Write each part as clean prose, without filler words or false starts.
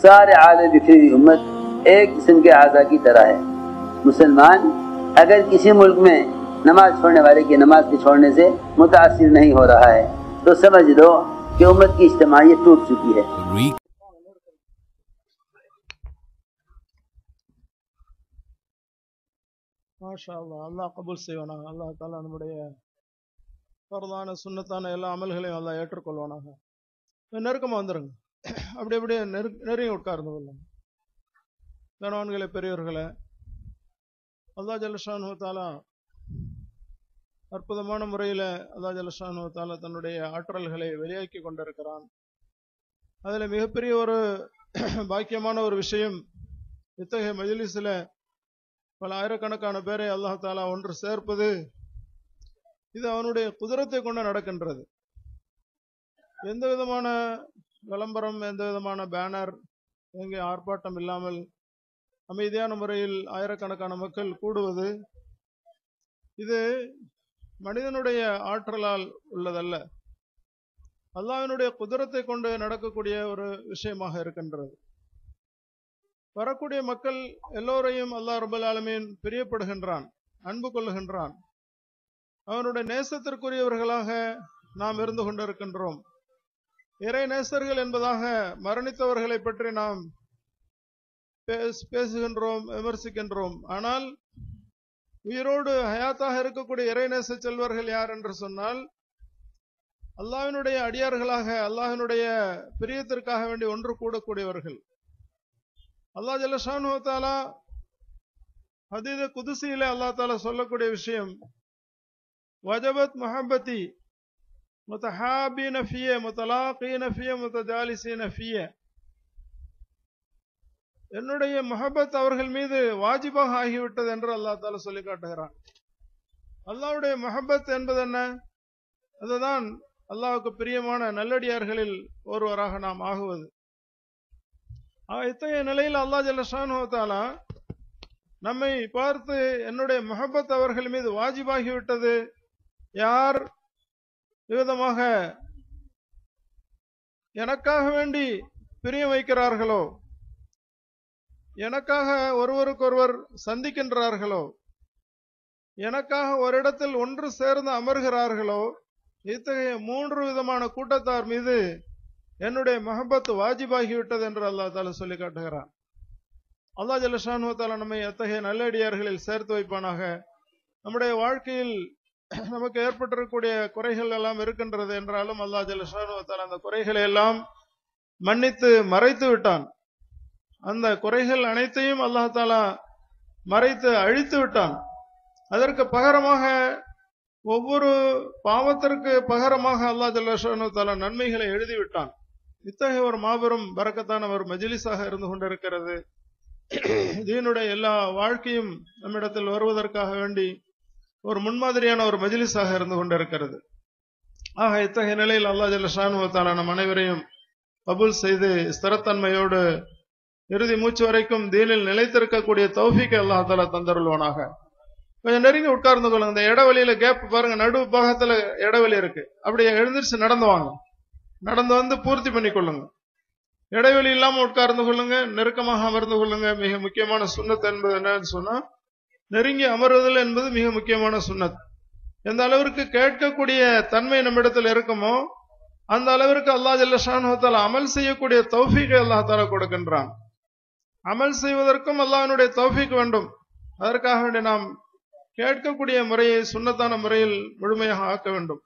सारे आले बिखरी हुई उम्मत एक जिस्म के आज़ा की तरह है। मुसलमान अगर किसी मुल्क में नमाज छोड़ने वाले की नमाज के छोड़ने से मुतासिर नहीं हो रहा है तो समझ लो कि उम्मत की इज्तिमाइयत टूट चुकी है। மாஷா அல்லாஹ், அல்லாஹ் கபூல் செய்வானாக. அல்லாஹ் தாலா நம்முடைய பரதான சுன்னத்தான எல்லா அமல்களையும் அல்லாஹ் ஏற்றுக்கொள்வானாக. நெருக்கமாக வந்துடுங்க, அப்படி அப்படியே நெருங்கி உட்கார்ந்து கொள்ளுங்க. கணவன்களே, பெரியவர்களே, அல்லாஹ் ஜல்லஷானு தாலா அற்புதமான முறையில் அல்லாஹ் ஜல்லஷானு தாலா தன்னுடைய ஆற்றல்களை வெளியாக்கி கொண்டிருக்கிறான். அதில் மிகப்பெரிய ஒரு பாக்கியமான ஒரு விஷயம், இத்தகைய மஜ்லிஸில் பல ஆயிரக்கணக்கான பேரை அல்லாஹ் தாலா ஒன்று சேர்ப்பது, இது அவனுடைய குதிரத்தை கொண்டு நடக்கின்றது. எந்த விதமான விளம்பரம், எந்த விதமான பேனர், எங்கே ஆர்ப்பாட்டம் இல்லாமல் அமைதியான முறையில் ஆயிரக்கணக்கான மக்கள் கூடுவது, இது மனிதனுடைய ஆற்றலால் உள்ளதல்ல, அல்லாஹ்வினுடைய குதிரத்தை கொண்டு நடக்கக்கூடிய ஒரு விஷயமாக இருக்கின்றது. வரக்கூடிய மக்கள் எல்லோரையும் அல்லாஹ் ரப்பல் ஆலமீன் பிரியப்படுகின்றான், அன்பு கொள்ளுகின்றான். அவனுடைய நேசத்திற்குரியவர்களாக நாம் இருந்து கொண்டிருக்கின்றோம். இறை நேசர்கள் என்பதாக மரணித்தவர்களை பற்றி நாம் பேசுகின்றோம், விமர்சிக்கின்றோம். ஆனால் உயிரோடு ஹயாத்தாக இருக்கக்கூடிய இறைநேச செல்வர்கள் யார் என்று சொன்னால், அல்லாஹ்வினுடைய அடியார்களாக அல்லாஹ்வினுடைய பிரியத்திற்காக வேண்டி ஒன்று கூடக்கூடியவர்கள். அல்லாஹ் ஜல்லஷானு தஆலா ஹதீஸ் குதுசியிலே அல்லாஹ் தஆலா சொல்லக்கூடிய விஷயம், வஜபத் முஹப்பதி முத்தஹாபீன ஃபிய முத்தலாகீன ஃபிய முத்தஜாலிசீன ஃபிய, என்னுடைய முஹப்பத் அவர்கள் மீது வாஜிபாக ஆகிவிட்டது என்று அல்லாஹ் தஆலா சொல்லி காட்டுகிறான். அல்லாஹ்வுடைய முஹப்பத் என்பது என்ன? அதுதான் அல்லாஹ்வுக்கு பிரியமான நல்லடியார்களில் ஒருவராக நாம் ஆகுவது. இத்தகைய நிலையில் அல்லாஹ் ஜல்லஷானு தஆலா நம்மை பார்த்து என்னுடைய முஹப்பத் அவர்கள் மீது வாஜிபாகிவிட்டது, யார் விதமாக எனக்காக வேண்டி பிரியம் வைக்கிறார்களோ, எனக்காக ஒருவருக்கொருவர் சந்திக்கின்றார்களோ, எனக்காக ஒரு இடத்தில் ஒன்று சேர்ந்து அமர்கிறார்களோ, இத்தகைய 3 விதமான கூட்டத்தார் மீது என்னுடைய மஹப்பத் வாஜிபாகிவிட்டது என்று அல்லாஹ் தஆலா சொல்லி காட்டுகிறான். அல்லாஹ் ஜல்லஷானு தஆலா நம்மை அத்தகைய நல்லடியார்களில் சேர்த்து வைப்பானாக. நம்முடைய வாழ்க்கையில் நமக்கு ஏற்பட்டிருக்கக்கூடிய குறைகள் எல்லாம் இருக்கின்றது என்றாலும் அல்லாஹ் ஜல்லஷானு தஆலா அந்த குறைகளை எல்லாம் மன்னித்து மறைத்து விட்டான். அந்த குறைகள் அனைத்தையும் அல்லாஹ் தஆலா மறைத்து அழித்து விட்டான். அதற்கு பகரமாக, ஒவ்வொரு பாவத்திற்கு பகரமாக அல்லாஹ் ஜல்லஷானு தஆலா நன்மைகளை எழுதிவிட்டான். இத்தகைய ஒரு மாபெரும் பரக்கத்தான ஒரு மஜ்லிஸாக இருந்து கொண்டிருக்கிறது. தீனுடைய எல்லா வாழ்க்கையும் நம்மிடத்தில் வருவதற்காக வேண்டி ஒரு முன்மாதிரியான ஒரு மஜ்லிஸாக இருந்து கொண்டிருக்கிறது. ஆக இத்தகைய நிலையில் அல்லாஹ் ஜல்லஷானு தஆலா நம் அனைவரையும் கபூல் செய்து ஸ்திரத்தன்மையோடு இறுதி மூச்சு வரைக்கும் தீனில் நிலைத்திருக்கக்கூடிய தௌஃபீக்கை அல்லாஹ் தஆலா தந்தருள்வானாக. கொஞ்சம் நெருங்கி உட்கார்ந்து கொள்ளுங்க. இந்த இடவெளியில கேப் பாருங்க, நடு பாகத்துல இடவெளி இருக்கு. அப்படியே எழுந்திருச்சு நடந்து வாங்க, நடந்து வந்து பூர்த்தி பண்ணி கொள்ளுங்க. இடைவெளி இல்லாம உட்கார்ந்து கொள்ளுங்க, நெருக்கமாக அமர்ந்து கொள்ளுங்க. மிக முக்கியமான சுன்னத் என்பது என்னன்னு சொன்னா, நெருங்கி அமர்வதில் என்பது மிக முக்கியமான சுன்னத். எந்த அளவிற்கு கேட்கக்கூடிய தன்மை நம்மிடத்தில் இருக்குமோ அந்த அளவிற்கு அல்லாஹ் ஜல்லஷானு தஆலா அமல் செய்யக்கூடிய தௌஃபீக்கை அல்லாஹ் தஆலா கொடுக்கின்றான். அமல் செய்வதற்கும் அல்லாஹ்வினுடைய தௌஃபீக் வேண்டும். அதற்காக வேண்டி நாம் கேட்கக்கூடிய முறையை சுன்னத்தான முறையில் முழுமையாக ஆக்க வேண்டும்.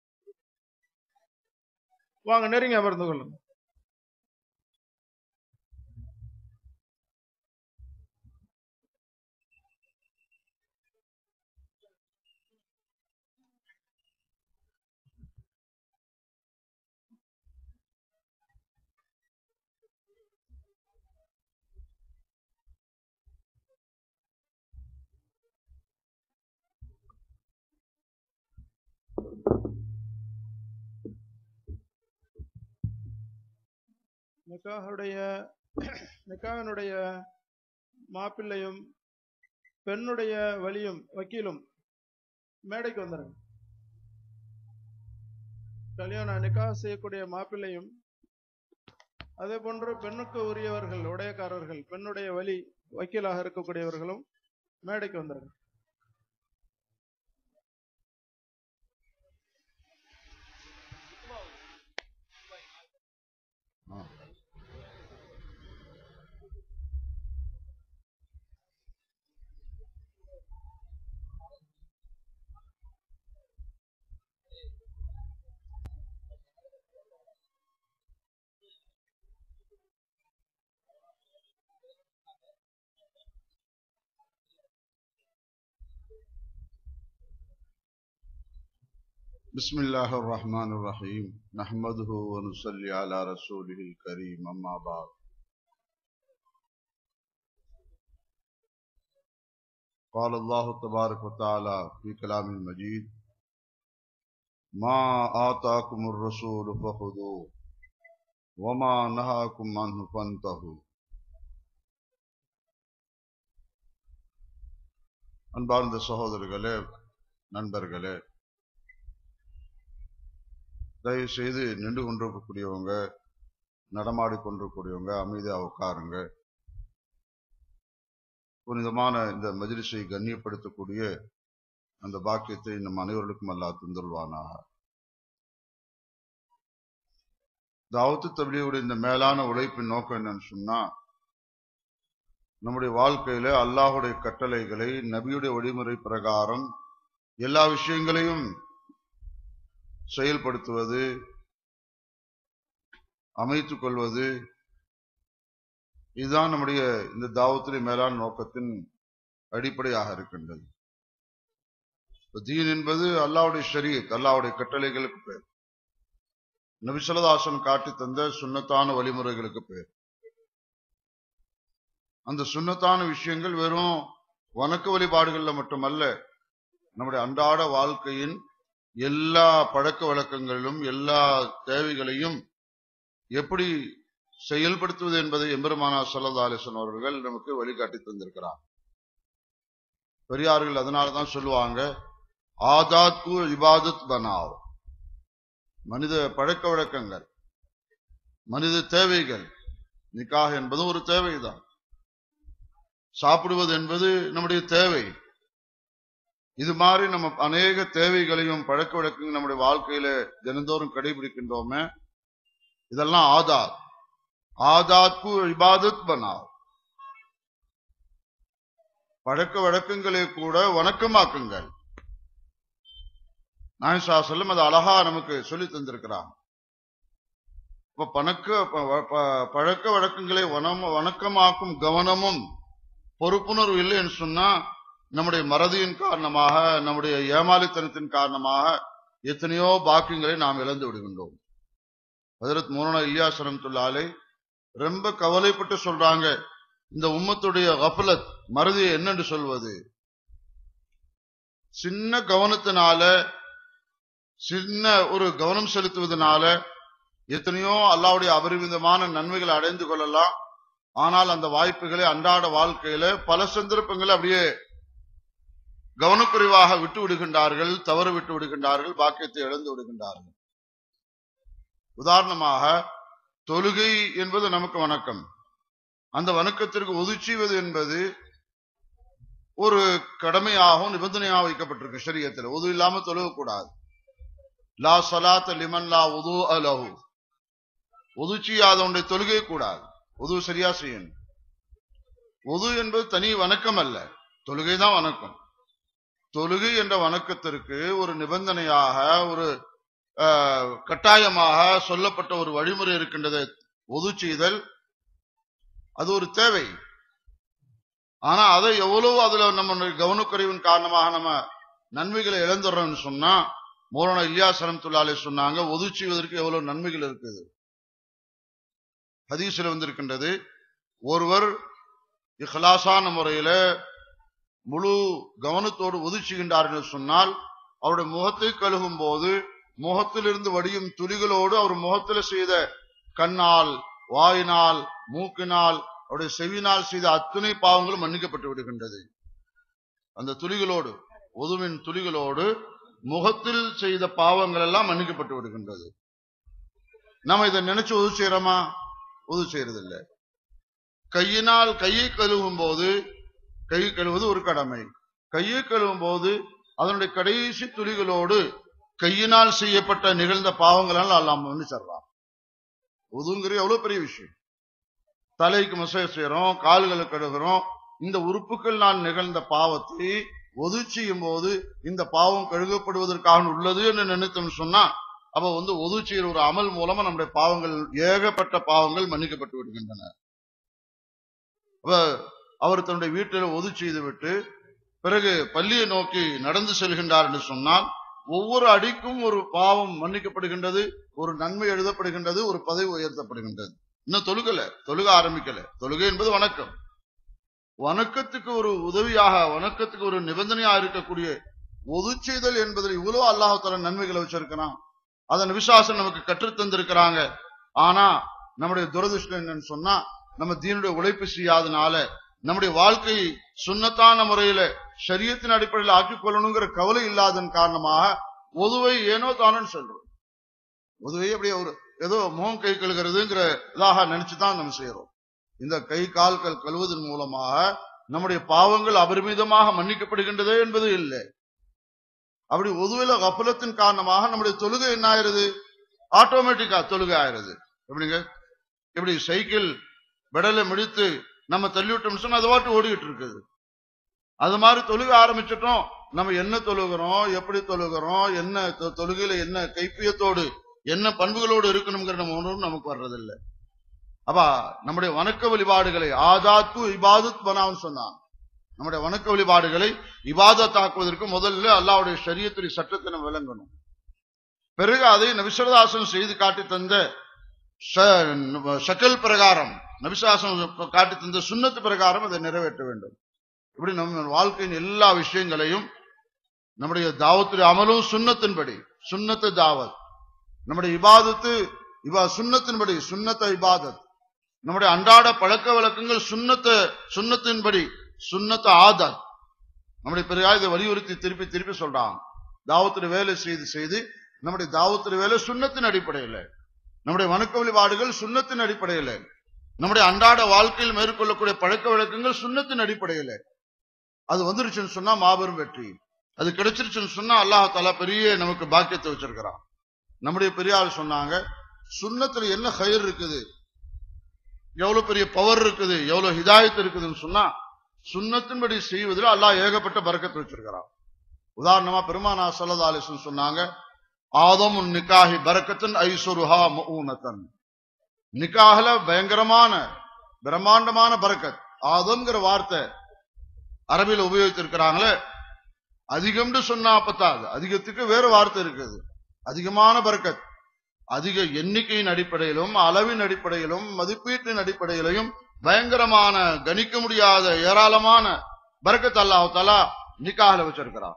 வாங்க, நெருங்கி அமர்ந்து கொள்ளுங்க. நிக்காஹினுடைய மாப்பிள்ளையும் பெண்ணுடைய வக்கீலும் மேடைக்கு வந்துருங்க. கல்யாண நிக்காஹ் செய்யக்கூடிய மாப்பிள்ளையும் அதே போன்று பெண்ணுக்கு உரியவர்கள் உடையக்காரர்கள் பெண்ணுடைய வழி வக்கீலாக இருக்கக்கூடியவர்களும் மேடைக்கு வந்தார்கள். بسم الله الرحمن الرحيم نحمده ونصلي على رسوله الكريم أما بعد قال الله تبارك وتعالى في كلام المجيد ما آتاكم الرسول فخذوه وما نهاكم عنه فانتهوا. அன்பார்ந்த சகோதரர்களே, நண்பர்களே, தயவு செய்து நின்று கொண்டிருக்கக்கூடியவங்க, நடமாடி கொண்டிருக்கக்கூடியவங்க அமைதியா உட்காருங்க. புனிதமான இந்த மஜ்லிஸை கண்ணியப்படுத்தக்கூடிய அந்த பாக்கியத்தை நம் அனைவர்களுக்கும் அல்லாஹ் தந்தருள்வானாக. தாவத்து தப்லீகுடைய இந்த மேலான உழைப்பின் நோக்கம் என்னன்னு சொன்னா, நம்முடைய வாழ்க்கையில அல்லாஹுடைய கட்டளைகளை நபியுடைய வழிமுறை பிரகாரம் எல்லா விஷயங்களையும் செயல்படுத்துவது, அமைத்துக் கொள்வது, இதுதான் நம்முடைய இந்த தாவத்துடைய மேலான நோக்கத்தின் அடிப்படையாக இருக்கின்றது. தீன் என்பது அல்லாஹ்வுடைய ஷரீஅத், அல்லாஹ்வுடைய கட்டளைகளுக்கு பேர். நபி ஸல்லல்லாஹு அலைஹி வஸல்லம் காட்டி தந்த சுன்னத்தான வழிமுறைகளுக்கு பேர். அந்த சுன்னத்தான விஷயங்கள் வெறும் வணக்க வழிபாடுகள்ல மட்டுமல்ல, நம்முடைய அன்றாட வாழ்க்கையின் எல்லா பழக்க வழக்கங்களிலும் எல்லா தேவைகளையும் எப்படி செயல்படுத்துவது என்பதை எம்பெருமானார் ஸல்லல்லாஹு அலைஹி வஸல்லம் அவர்கள் நமக்கு வழிகாட்டி தந்திருக்கிறார். பெரியார்கள் அதனாலதான் சொல்லுவாங்க, ஆதாத் கு இபாதத் பனாவ். மனித பழக்க வழக்கங்கள், மனித தேவைகள், நிக்காஹ் என்பது ஒரு தேவைதான். சாப்பிடுவது என்பது நம்முடைய தேவை. இது மாதிரி நம்ம அநேக தேவைகளையும் பழக்க வழக்கங்கள் நம்முடைய வாழ்க்கையில தினந்தோறும் கடைபிடிக்கின்றோமே, இதெல்லாம் ஆதாத். ஆதாத்கு இபாதத் பனாவ். பழக்க வழக்கங்களை கூட வணக்கமாக்குங்கள். நாயகம் ஸல்லல்லாஹு அலைஹி வஸல்லம் அது அழகா நமக்கு சொல்லி தந்திருக்கிறாங்க. இப்ப பழக்க வழக்கங்களை வணக்கமாக்கும் கவனமும் பொறுப்புணர்வு இல்லை என்று சொன்னா, நம்முடைய மறதியின் காரணமாக, நம்முடைய ஏமாளித்தனத்தின் காரணமாக எத்தனையோ பாக்கியங்களை நாம் இழந்து விடுகின்றோம். ஹஜ்ரத் மௌலானா இல்யாஸ் ரஹ்மத்துல்லாஹி அலைஹி ரொம்ப கவலைப்பட்டு சொல்றாங்க, இந்த உம்மத்துடைய கஃபலத், மறதி என்னென்று சொல்வது? சின்ன கவனத்தினால, சின்ன ஒரு கவனம் செலுத்துவதனால எத்தனையோ அல்லாஹ்வுடைய அபரிமிதமான நன்மைகளை அடைந்து கொள்ளலாம். ஆனால் அந்த வாய்ப்புகளை அன்றாட வாழ்க்கையில பல சந்தர்ப்பங்களை அப்படியே கவனக்குறைவாக விட்டு விடுகின்றார்கள், தவறு விட்டு விடுகின்றார்கள், பாக்கியத்தை இழந்து விடுகின்றார்கள். உதாரணமாக, தொழுகை என்பது நமக்கு வணக்கம். அந்த வணக்கத்திற்கு ஒது செய்வது என்பது ஒரு கடமையாகவும் நிபந்தனையாக வைக்கப்பட்டிருக்கு ஷரியத்தில். ஒது இல்லாம தொழுகக்கூடாது. லா ஸலாத்த லிமன் லா வுதுஅ லஹு. ஒது செய்யாதவனுடைய தொழுகை கூடாது. ஒது சரியா செய்யணும். ஒது என்பது தனி வணக்கம் அல்ல, தொழுகைதான் வணக்கம். தொழுகை என்ற வணக்கத்திற்கு ஒரு நிபந்தனையாக, ஒரு கட்டாயமாக சொல்லப்பட்ட ஒரு வழிமுறை இருக்கின்றது, ஒது செய்தல். அது ஒரு தேவை. ஆனா அதை எவ்வளவு அதுல நம்ம கவனக்குறைவின் காரணமாக நம்ம நன்மைகளை இழந்துடுறோம்னு சொன்னா, மௌலானா இல்யாஸ் ரஹ்மத்துல்லாஹி அலைஹி சொன்னாங்க, ஒது செய்வதற்கு எவ்வளவு நன்மைகள் இருக்குது. ஹதீஸ்ல வந்திருக்கின்றது, ஒருவர் இஹ்லாஸான முறையில முழு கவனத்தோடு ஒது செய்கின்றார்கள் சொன்னால், அவருடைய முகத்தை கழுகும் போது முகத்திலிருந்து வடியும் துளிகளோடு அவர் முகத்தில் செய்த கண்ணால், வாயினால், மூக்கினால், அவருடைய செவினால் செய்த அத்தனை பாவங்களும் மன்னிக்கப்பட்டு விடுகின்றது. அந்த துளிகளோடு, ஒதுவின் துளிகளோடு முகத்தில் செய்த பாவங்கள் எல்லாம் மன்னிக்கப்பட்டு விடுகின்றது. நம்ம இதை நினைச்சு ஒது செய்யறோமா? உது செய்யறது இல்லை. கையினால் கையை கழுவும் போது, கை கழுவது ஒரு கடமை. கையை கழுவும் போது அதனுடைய கடைசி துளிகளோடு கையினால் செய்யப்பட்ட நிகழ்ந்த பாவங்களால் அல்லாம வந்து சொல்றான். உதுங்கிற எவ்வளவு பெரிய விஷயம். தலைக்கு மசேஜ் செய்யறோம், கால்களை கழுகுறோம். இந்த உறுப்புகள் நான் நிகழ்ந்த பாவத்தை ஒது செய்யும் போது இந்த பாவம் கழுகப்படுவதற்காக உள்ளது என்று நினைத்தோம்னு சொன்னா, அப்ப வந்து ஒது செய்யற ஒரு அமல் மூலமா நம்முடைய பாவங்கள், ஏகப்பட்ட பாவங்கள் மன்னிக்கப்பட்டு விடுகின்றன. அப்ப அவர் தன்னுடைய வீட்டில் ஒது செய்து விட்டு பிறகு பள்ளியை நோக்கி நடந்து செல்கின்றார் என்று சொன்னால், ஒவ்வொரு அடிக்கும் ஒரு பாவம் மன்னிக்கப்படுகின்றது, ஒரு நன்மை எழுதப்படுகின்றது, ஒரு பதவி உயர்த்தப்படுகின்றது. இன்னும் தொழுக ஆரம்பிக்கல. தொழுகை என்பது வணக்கம். வணக்கத்துக்கு ஒரு உதவியாக, வணக்கத்துக்கு ஒரு நிபந்தனையாக இருக்கக்கூடிய ஒது செய்தல் என்பதில் இவ்வளவு அல்லாஹ் தஆலா நன்மைகளை வச்சிருக்கிறான். அதன் விசுவாசம் நமக்கு கற்றுத் தந்திருக்கிறாங்க. ஆனா நம்முடைய துரதிருஷ்டம் என்னன்னு சொன்னா, நம்ம தீனுடைய உழைப்பு செய்யாதனால நம்முடைய வாழ்க்கை சுன்னத்தான முறையில ஷரியத்தின் அடிப்படையில் ஆக்கிக் கொள்ளணுங்கிற கவலை இல்லாதன் காரணமாக ஒதுவை ஏனோ தானன்னு சொல்றோம். ஒதுவை அப்படியே ஒரு ஏதோ முகம் கை கழுகிறதுங்கிற இதாக நினைச்சுதான் நம்ம செய்யறோம். இந்த கை கால்கள் கழுவதன் மூலமாக நம்முடைய பாவங்கள் அபரிமிதமாக மன்னிக்கப்படுகின்றதே என்பது இல்லை. அப்படி ஒதுவில கஃபலத்தின் காரணமாக நம்முடைய தொழுகை என்ன ஆயிருது? ஆட்டோமேட்டிக்கா தொழுகை ஆயிருது. எப்படிங்க, எப்படி சைக்கிள் பெடலை முடித்து நம்ம தள்ளிவிட்டோம் சொன்னா அது வாட்டு ஓடிக்கிட்டு இருக்குது. அது மாதிரி தொழுக ஆரம்பிச்சிட்டோம். நம்ம என்ன தொழுகிறோம், எப்படி தொழுகிறோம், என்ன தொழுகையில என்ன கைப்பியத்தோடு என்ன பண்புகளோடு இருக்கணுங்கிற நம்ம உணர்வு நமக்கு வர்றதில்லை. அப்ப நம்முடைய வணக்க வழிபாடுகளை ஆதாத்து இபாதத் பனான்னு சொன்னான். நம்முடைய வணக்க வழிபாடுகளை இபாதத்தாக்குவதற்கு முதல்ல அல்லாஹ்வுடைய ஷரியத்துடைய சட்டத்தை நம்ம விளங்கணும். பிறகு அதை நபிசல்லாஹு செய்து காட்டி தந்த ஷக்கல் பிரகாரம், நபிசாசனம் காட்டி தந்த சுன்னத்து பிரகாரம் அதை நிறைவேற்ற வேண்டும். இப்படி நம்ம வாழ்க்கையின் எல்லா விஷயங்களையும், நம்முடைய தாவத்துடைய அமலும் சுன்னத்தின்படி, சுன்னத்து தாவத், நம்முடைய இபாதத்து சுன்னத்தின்படி, சுன்னத்த இபாதத், நம்முடைய அன்றாட பழக்க வழக்கங்கள் சுன்னத்தின்படி, சுன்னத்த ஆதத். நம்முடைய பெரிய இதை வலியுறுத்தி திருப்பி திருப்பி சொல்றாங்க. தாவத்துடைய வேலை செய்து நம்முடைய தாவத்துடைய வேலை சுன்னத்தின் அடிப்படையில், நம்முடைய வணக்க வழிபாடுகள் சுன்னத்தின் அடிப்படையில், நம்முடைய அன்றாட வாழ்க்கையில் மேற்கொள்ளக்கூடிய பழக்க வழக்கங்கள் சுன்னத்தின் அடிப்படையில் அது வந்துருச்சுன்னு சொன்னா மாபெரும் வெற்றி. அது கிடைச்சிருச்சுன்னு சொன்னா அல்லாஹ் தஆலா பெரிய நமக்கு பாக்கியத்தை வச்சிருக்கிறான். நம்முடைய பெரியார் சொன்னாங்க, சுன்னத்துல என்ன கயிறு இருக்குது, எவ்வளவு பெரிய பவர் இருக்குது, எவ்வளவு ஹிதாயத் இருக்குதுன்னு சொன்னா சுன்னத்தின்படி செய்வதில் அல்லாஹ் ஏகப்பட்ட பரக்கத்தை வச்சிருக்கிறான். உதாரணமா பெருமானா ஸல்லல்லாஹு அலைஹி வஸல்லம் சொன்னாங்க, ஆதமுன் நிக்காஹி பரக்கத்தன் ஐசுருஹா மஊனத்தன். நிக்காஹ்ல பயங்கரமான பிரம்மாண்டமான பரக்கத். ஆதம்ங்கிற வார்த்தை அரபியில உபயோகித்திருக்கிறாங்களே, அதிகம்னு சொன்னா பத்தாது, அதிகத்துக்கு வேற வார்த்தை இருக்குது. அதிகமான பரக்கத், அதிக எண்ணிக்கையின் அடிப்படையிலும் அளவின் அடிப்படையிலும் மதிப்பீட்டின் அடிப்படையிலும் பயங்கரமான கணிக்க முடியாத ஏராளமான பரக்கத் அல்லாஹ் தஆலா நிக்காஹ்ல வச்சிருக்கிறான்.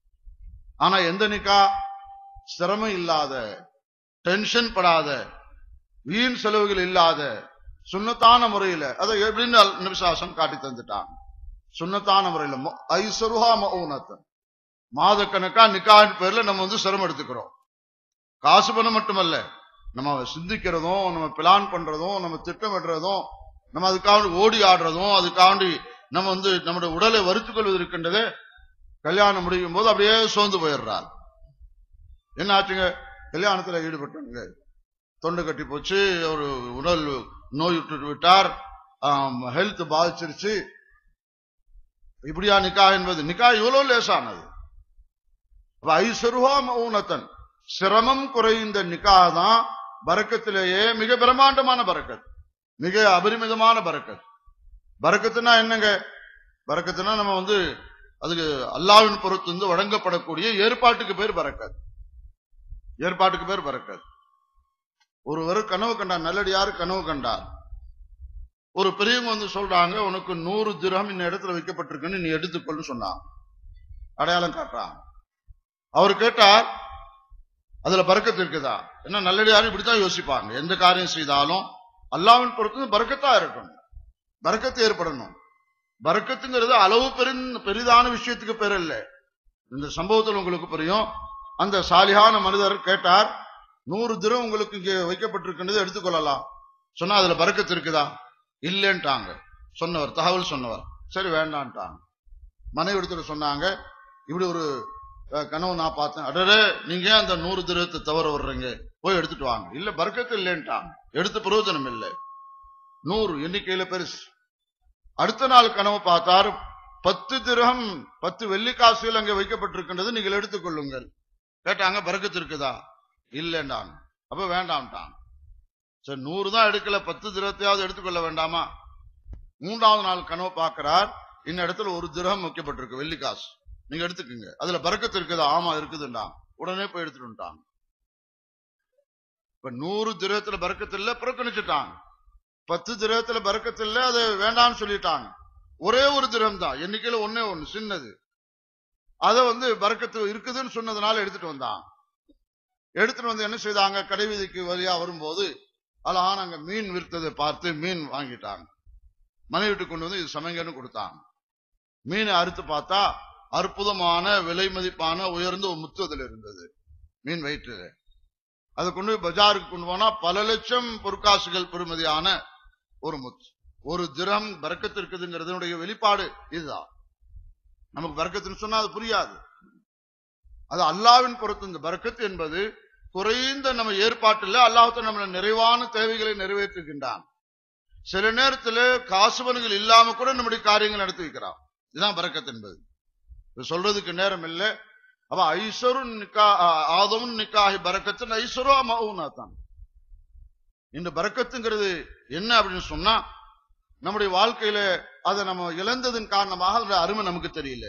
ஆனா எந்த நிக்கா சிரமம் இல்லாத, டென்ஷன் படாத, வீண் செலவுகள் இல்லாத சுன்னத்தான முறையில அதை எப்படின்னு நபிசாசம் காட்டி தந்துட்டான். சுன்னத்தான முறையில ஐசருஹா மஊனத்தன், மாதக்கணக்கா நிக்காஹின் பேர்ல நம்ம வந்து சிரமம் எடுத்துக்கிறோம். காசு பணம் மட்டுமல்ல, நம்ம சிந்திக்கிறதும், நம்ம பிளான் பண்றதும், நம்ம திட்டமிடுறதும், நம்ம அதுக்காக ஓடி ஆடுறதும், அதுக்காண்டி நம்ம வந்து நம்முடைய உடலை வருத்திக் கொள்வது இருக்கின்றதே, கல்யாணம் முடியும் போது அப்படியே சோர்ந்து போயிடுறார். என்ன ஆச்சுங்க, கல்யாணத்துல ஈடுபட்டாங்க, தொண்டை கட்டி போச்சு, ஒரு உடல் நோய் விட்டு விட்டார், ஹெல்த் பாதிச்சிருச்சு. இப்படியா நிக்கா என்பது? நிக்கா இவ்வளவு லேசானது. ஐசருஹா மஊனத்தன், சிரமம் குறைந்த நிக்கா தான் பரக்கத்திலேயே மிக பிரம்மாண்டமான பரக்கத், மிக அபரிமிதமான பரக்கத். பரக்கத்துனா என்னங்க? பரக்கத்துனா நம்ம வந்து அதுக்கு அல்லாஹ்வின் பொறுத்து வந்து வழங்கப்படக்கூடிய ஏற்பாட்டுக்கு பேர் பரக்கத். ஏற்பாட்டுக்கு பேர் பரக்கத். ஒருவர் கனவு கண்டார், நல்லடியாரு கனவு கண்டார். ஒரு பெரியவங்க வந்து சொல்றாங்க, உனக்கு 100 திர்ஹம் இந்த இடத்துல வைக்கப்பட்டிருக்குன்னு நீ எடுத்துக்கொள்ளு சொன்னாங்க, அடையாளம் காட்டுறாங்க. அவர் கேட்டார், அதுல பரக்கத்து இருக்குதா? என்ன நல்லடியாரும் இப்படித்தான் யோசிப்பாங்க, எந்த காரியம் செய்தாலும் அல்லாஹ்வின் பொறுத்து பரக்கத்தா இருக்கணும், பரக்கத்து ஏற்படணும். பரக்கத்துங்கிறது அளவு பெரிதான விஷயத்துக்கு பேர் இல்லை. இந்த சம்பவத்தில் உங்களுக்கு புரியும். அந்த சாலிஹான மனிதர் கேட்டார், 100 திர்ஹம் உங்களுக்கு இங்கே வைக்கப்பட்டிருக்கின்றது எடுத்துக்கொள்ளலாம். சொன்னா அதுல பரக்கத்து இருக்குதா? இல்லன்ட்டாங்க. சொன்னவர், தகவல் சொன்னவர். சரி வேண்டான்ட்டாங்க. மனைவி எடுத்துட்டு சொன்னாங்க, இப்படி ஒரு கனவு நான் பார்த்தேன். அடரே, நீங்க அந்த 100 திரகத்தை தவற வர்றீங்க, போய் எடுத்துட்டு வாங்க. இல்ல பரக்கத்து இல்லைன்ட்டாங்க. எடுத்து பிரயோஜனம் இல்லை. 100 எண்ணிக்கையில பெருசு. அடுத்த நாள் கனவு பார்த்தார், 10 திரகம் 10 வெள்ளிக்காசுகள் அங்கே வைக்கப்பட்டிருக்கின்றது, நீங்கள் எடுத்துக்கொள்ளுங்கள். கேட்டாங்க, பரக்கத்து இருக்குதா? இல்லைன்றாங்க. அப்ப வேண்டாம்ட்டாங்க. சரி 100 தான் எடுக்கல, 10 திரகத்தையாவது எடுத்துக்கொள்ள வேண்டாமா? 3வது நாள் கனவு பார்க்கிறார், இந்த இடத்துல 1 திரகம் வைக்கப்பட்டிருக்கு, வெள்ளிக்காசு, நீங்க எடுத்துக்கங்க, அதுல பரக்கத்து இருக்குதா? ஆமா இருக்குதுன்றாங்க. உடனே போய் எடுத்துட்டாங்க. இப்ப 100 திரகத்துல பரக்கத்து இல்ல, புறக்கணிச்சுட்டாங்க. 10 திரகத்துல பரக்கத்து இல்ல, அதை வேண்டாம்னு சொல்லிட்டாங்க. ஒரே 1 திரகம் தான், எண்ணிக்கையில ஒன்னே ஒண்ணு, சின்னது. அதை பரக்கத்து இருக்குதுன்னு சொன்னதுனால எடுத்துட்டு வந்தாங்க. எடுத்துட்டு வந்து என்ன செய்தாங்க, கடைவீதிக்கு வழியா வரும்போது அழகான அங்க மீன் விற்த்ததை பார்த்து மீன் வாங்கிட்டாங்க. மனைவி வீட்டுக்கு கொண்டு வந்து இது சமைங்கன்னு கொடுத்தாங்க. மீனை அறுத்து பார்த்தா அற்புதமான விலை மதிப்பான உயர்ந்த ஒரு முத்து அதில் இருந்தது, மீன் வயிற்றுல. அதை கொண்டு போய் பஜாருக்கு கொண்டு போனா பல லட்சம் பொற்காசுகள் பெறுமதியான ஒரு முத்து. 1 திரகம் பரக்கத்து இருக்குதுங்கிறதுடைய வெளிப்பாடு இதுதான். நமக்கு பரக்கத்துன்னு சொன்னா அது புரியாது. அது அல்லாஹ்வின் பொறுத்து. இந்த பரக்கத்து என்பது குறைந்த நம்ம ஏற்பாட்டில் அல்லாஹ் நம்மள நிறைவான தேவைகளை நிறைவேற்றுகின்றான். சில நேரத்தில் காசுபன்கள் இல்லாம கூட நம்முடைய காரியங்கள் நடத்தி வைக்கிறான். இதுதான் பரக்கத்து என்பது. சொல்றதுக்கு நேரம் இல்லை. அப்ப ஐஸ்வரு ஆதமும் நிக்காஹி பரக்கத்து ஐஸ்வரோ மவுனாத்தான். இந்த பரக்கத்துங்கிறது என்ன அப்படின்னு சொன்னா, நம்முடைய வாழ்க்கையில அதை நம்ம இழந்ததன் காரணமாக அதோட அருமை நமக்கு தெரியல.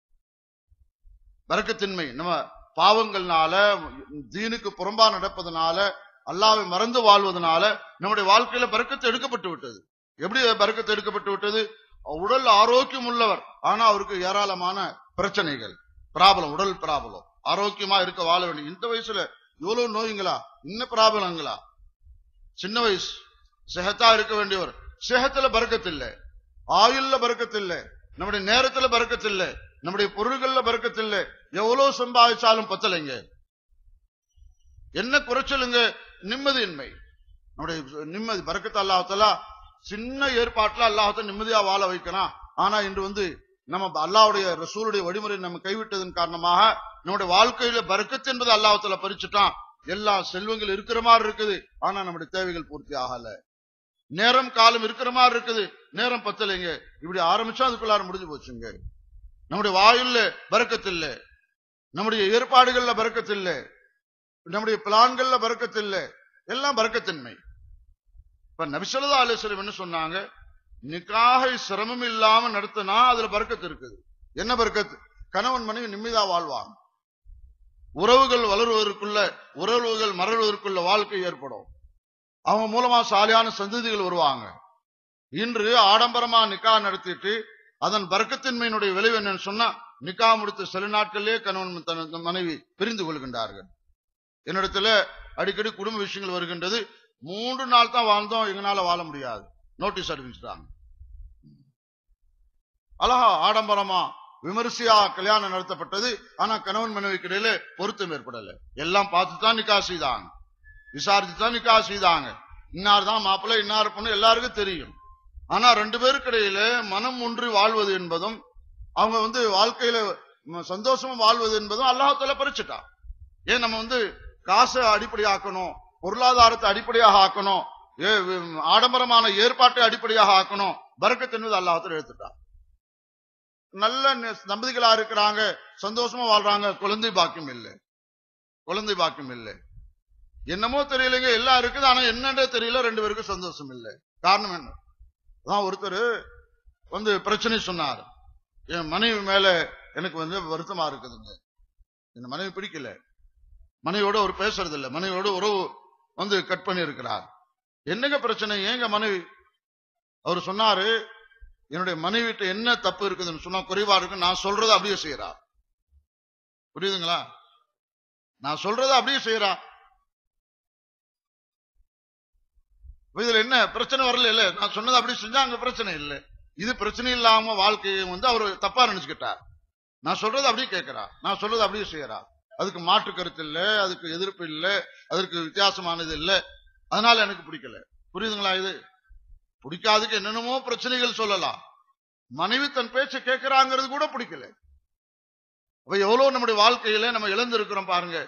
பரக்கத்தின்மை நம்ம பாவங்கள்னால, தீனுக்கு புறம்பா நடப்பதனால, அல்லாஹ்வை மறந்து வாழ்வதனால நம்முடைய வாழ்க்கையில பரக்கத்து எடுக்கப்பட்டு விட்டது. எப்படி பரக்கத்து எடுக்கப்பட்டு விட்டது? உடல் ஆரோக்கியம் உள்ளவர், ஆனா அவருக்கு ஏராளமான பிரச்சனைகள், ப்ராப்ளம், உடல் ப்ராப்ளம். ஆரோக்கியமா இருக்க வாழ வேண்டிய இந்த வயசுல இவ்வளவு நோய்களா, இன்னும் ப்ராப்ளங்களா? சின்ன வயசு செஹத்தா இருக்க வேண்டியவர், செஹத்துல பரக்கத்து இல்லை, ஆயுள்ல பரக்கத்து இல்லை, நம்முடைய நேரத்துல பரக்கத்து இல்லை, நம்முடைய பொருள்கள்ல பரக்கத்து இல்லை. எவ்வளவு சம்பாதிச்சாலும் பத்தலைங்க. என்ன குறைச்சலுங்க? நிம்மதியின்மை. நம்முடைய நிம்மதி பரக்கத்து அல்லாஹ்தஆலா சின்ன ஏற்பாட்டுல அல்லாஹ்தஆலா நிம்மதியா வாழ வைக்கிறான். ஆனா இன்று நம்ம அல்லாஹ்வுடைய ரசூலுடைய வழிமுறை நம்ம கைவிட்டதன் காரணமாக நம்முடைய வாழ்க்கையில பரக்கத்து என்பது அல்லாஹ்தஆலா பறிச்சுட்டான். எல்லா செல்வங்கள் இருக்கிற மாதிரி இருக்குது, ஆனா நம்முடைய தேவைகள் பூர்த்தி ஆகல. நேரம் காலம் இருக்கிற மாதிரி இருக்குது, நேரம் பத்தலைங்க. இப்படி ஆரம்பிச்சா அதுக்குள்ளார முடிஞ்சு போச்சுங்க. நம்முடைய வாயுல பரக்கத்து இல்லை, நம்முடைய ஏற்பாடுகள்ல பரக்கத்து இல்லை, நம்முடைய பிளான்கள்ல பரக்கத்து இல்லை, எல்லாம் பரக்கத்தின்மை. இப்ப நபி ஸல்லல்லாஹு அலைஹி வஸல்லம் என்ன சொன்னாங்க? நிக்காஹை சிரமம் இல்லாம நடத்தினா அதுல பரக்கத்து இருக்குது. என்ன பரக்கத்து? கணவன் மனைவி நிம்மதியா வாழ்வாங்க, உறவுகள் வளருவதற்குள்ள, உறவுகள் மறைவதற்குள்ள வாழ்க்கை ஏற்படும், அவங்க மூலமா சாலியான சந்ததிகள் வருவாங்க. இன்று ஆடம்பரமா நிக்கா நடத்திட்டு அதன் பரக்கத்தின்மையினுடைய விளைவு என்னன்னு சொன்னா, நிக்கா முடித்த சில நாட்களிலே கணவன் தன் மனைவி பிரிந்து கொள்கின்றார்கள். என்னிடத்துல அடிக்கடி குடும்ப விஷயங்கள் வருகின்றது. 3 நாள் தான் வாழ்ந்தோம், எங்களால வாழ முடியாது, நோட்டீஸ் அறிவிச்சுட்டாங்க. அழகா ஆடம்பரமா விமரிசையா கல்யாணம் நடத்தப்பட்டது. ஆனா கணவன் மனைவிக்கு இடையில பொருத்தம் ஏற்படல. எல்லாம் பார்த்துதான் நிக்கா செய்தாங்க, விசாரிச்சுதான் நிக்கா செய்தாங்க. இன்னார் தான் மாப்பிள்ளை, இன்னார் பொண்ணு எல்லாருக்கும் தெரியும். ஆனா 2 பேருக்கு இடையில மனம் ஒன்றி வாழ்வது என்பதும், அவங்க வாழ்க்கையில சந்தோஷமா வாழ்வது என்பதும் அல்லாஹ்தஆலா பறிச்சுட்டான். ஏன் நம்ம காசை அடிப்படையாக்கணும், பொருளாதாரத்தை அடிப்படையாக ஆக்கணும், ஆடம்பரமான ஏற்பாட்டை அடிப்படையாக ஆக்கணும், பரக்கத் என்பது அல்லாஹ்தஆலா எடுத்துட்டான். நல்ல தம்பதிகளா இருக்கிறாங்க, சந்தோஷமா வாழ்றாங்க, குழந்தை பாக்கியம் இல்லை, குழந்தை பாக்கியம் இல்லை. என்னமோ தெரியலைங்க, எல்லாம் இருக்குது, ஆனா என்னன்றே தெரியல, 2 பேருக்கும் சந்தோஷம் இல்லை. காரணம் என்ன? அதான் ஒருத்தர் பிரச்சனை சொன்னார். என் மனைவி மேல எனக்கு வருத்தமா இருக்குதுங்க, இந்த மனைவி பிடிக்கல, மனைவியோட ஒரு பேசுறது இல்லை, மனைவியோட உறவு கட் பண்ணி இருக்கிறார். என்னங்க பிரச்சனை? ஏங்க மனைவி? அவர் சொன்னாரு, என்னுடைய மனைவிட்ட என்ன தப்பு இருக்குதுன்னு சொன்னா குறைவா இருக்கு, நான் சொல்றதை அப்படியே செய்யறா. புரியுதுங்களா? நான் சொல்றதை அப்படியே செய்யறா. இதுல என்ன பிரச்சனை வரல? இல்ல, நான் சொன்னதை அப்படி செஞ்சா அங்க பிரச்சனை இல்லை. இது பிரச்சனை இல்லாம வாழ்க்கையை அவரு தப்பா நினைச்சுக்கிட்டார். நான் சொல்றது அப்படியே கேட்கிறா, நான் சொல்றது அப்படியே செய்யறா, அதுக்கு மாற்று கருத்து இல்லை, அதுக்கு எதிர்ப்பு இல்லை, அதற்கு வித்தியாசமானது இல்லை, அதனால எனக்கு பிடிக்கல. புரியுதுங்களா? இது பிடிக்காதுக்கு என்னென்னமோ பிரச்சனைகள் சொல்லலாம். மனைவி தன் பேச்சை கேட்கிறாங்கிறது கூட பிடிக்கல. அப்ப எவ்வளவு நம்முடைய வாழ்க்கையில நம்ம இழந்திருக்கிறோம் பாருங்க.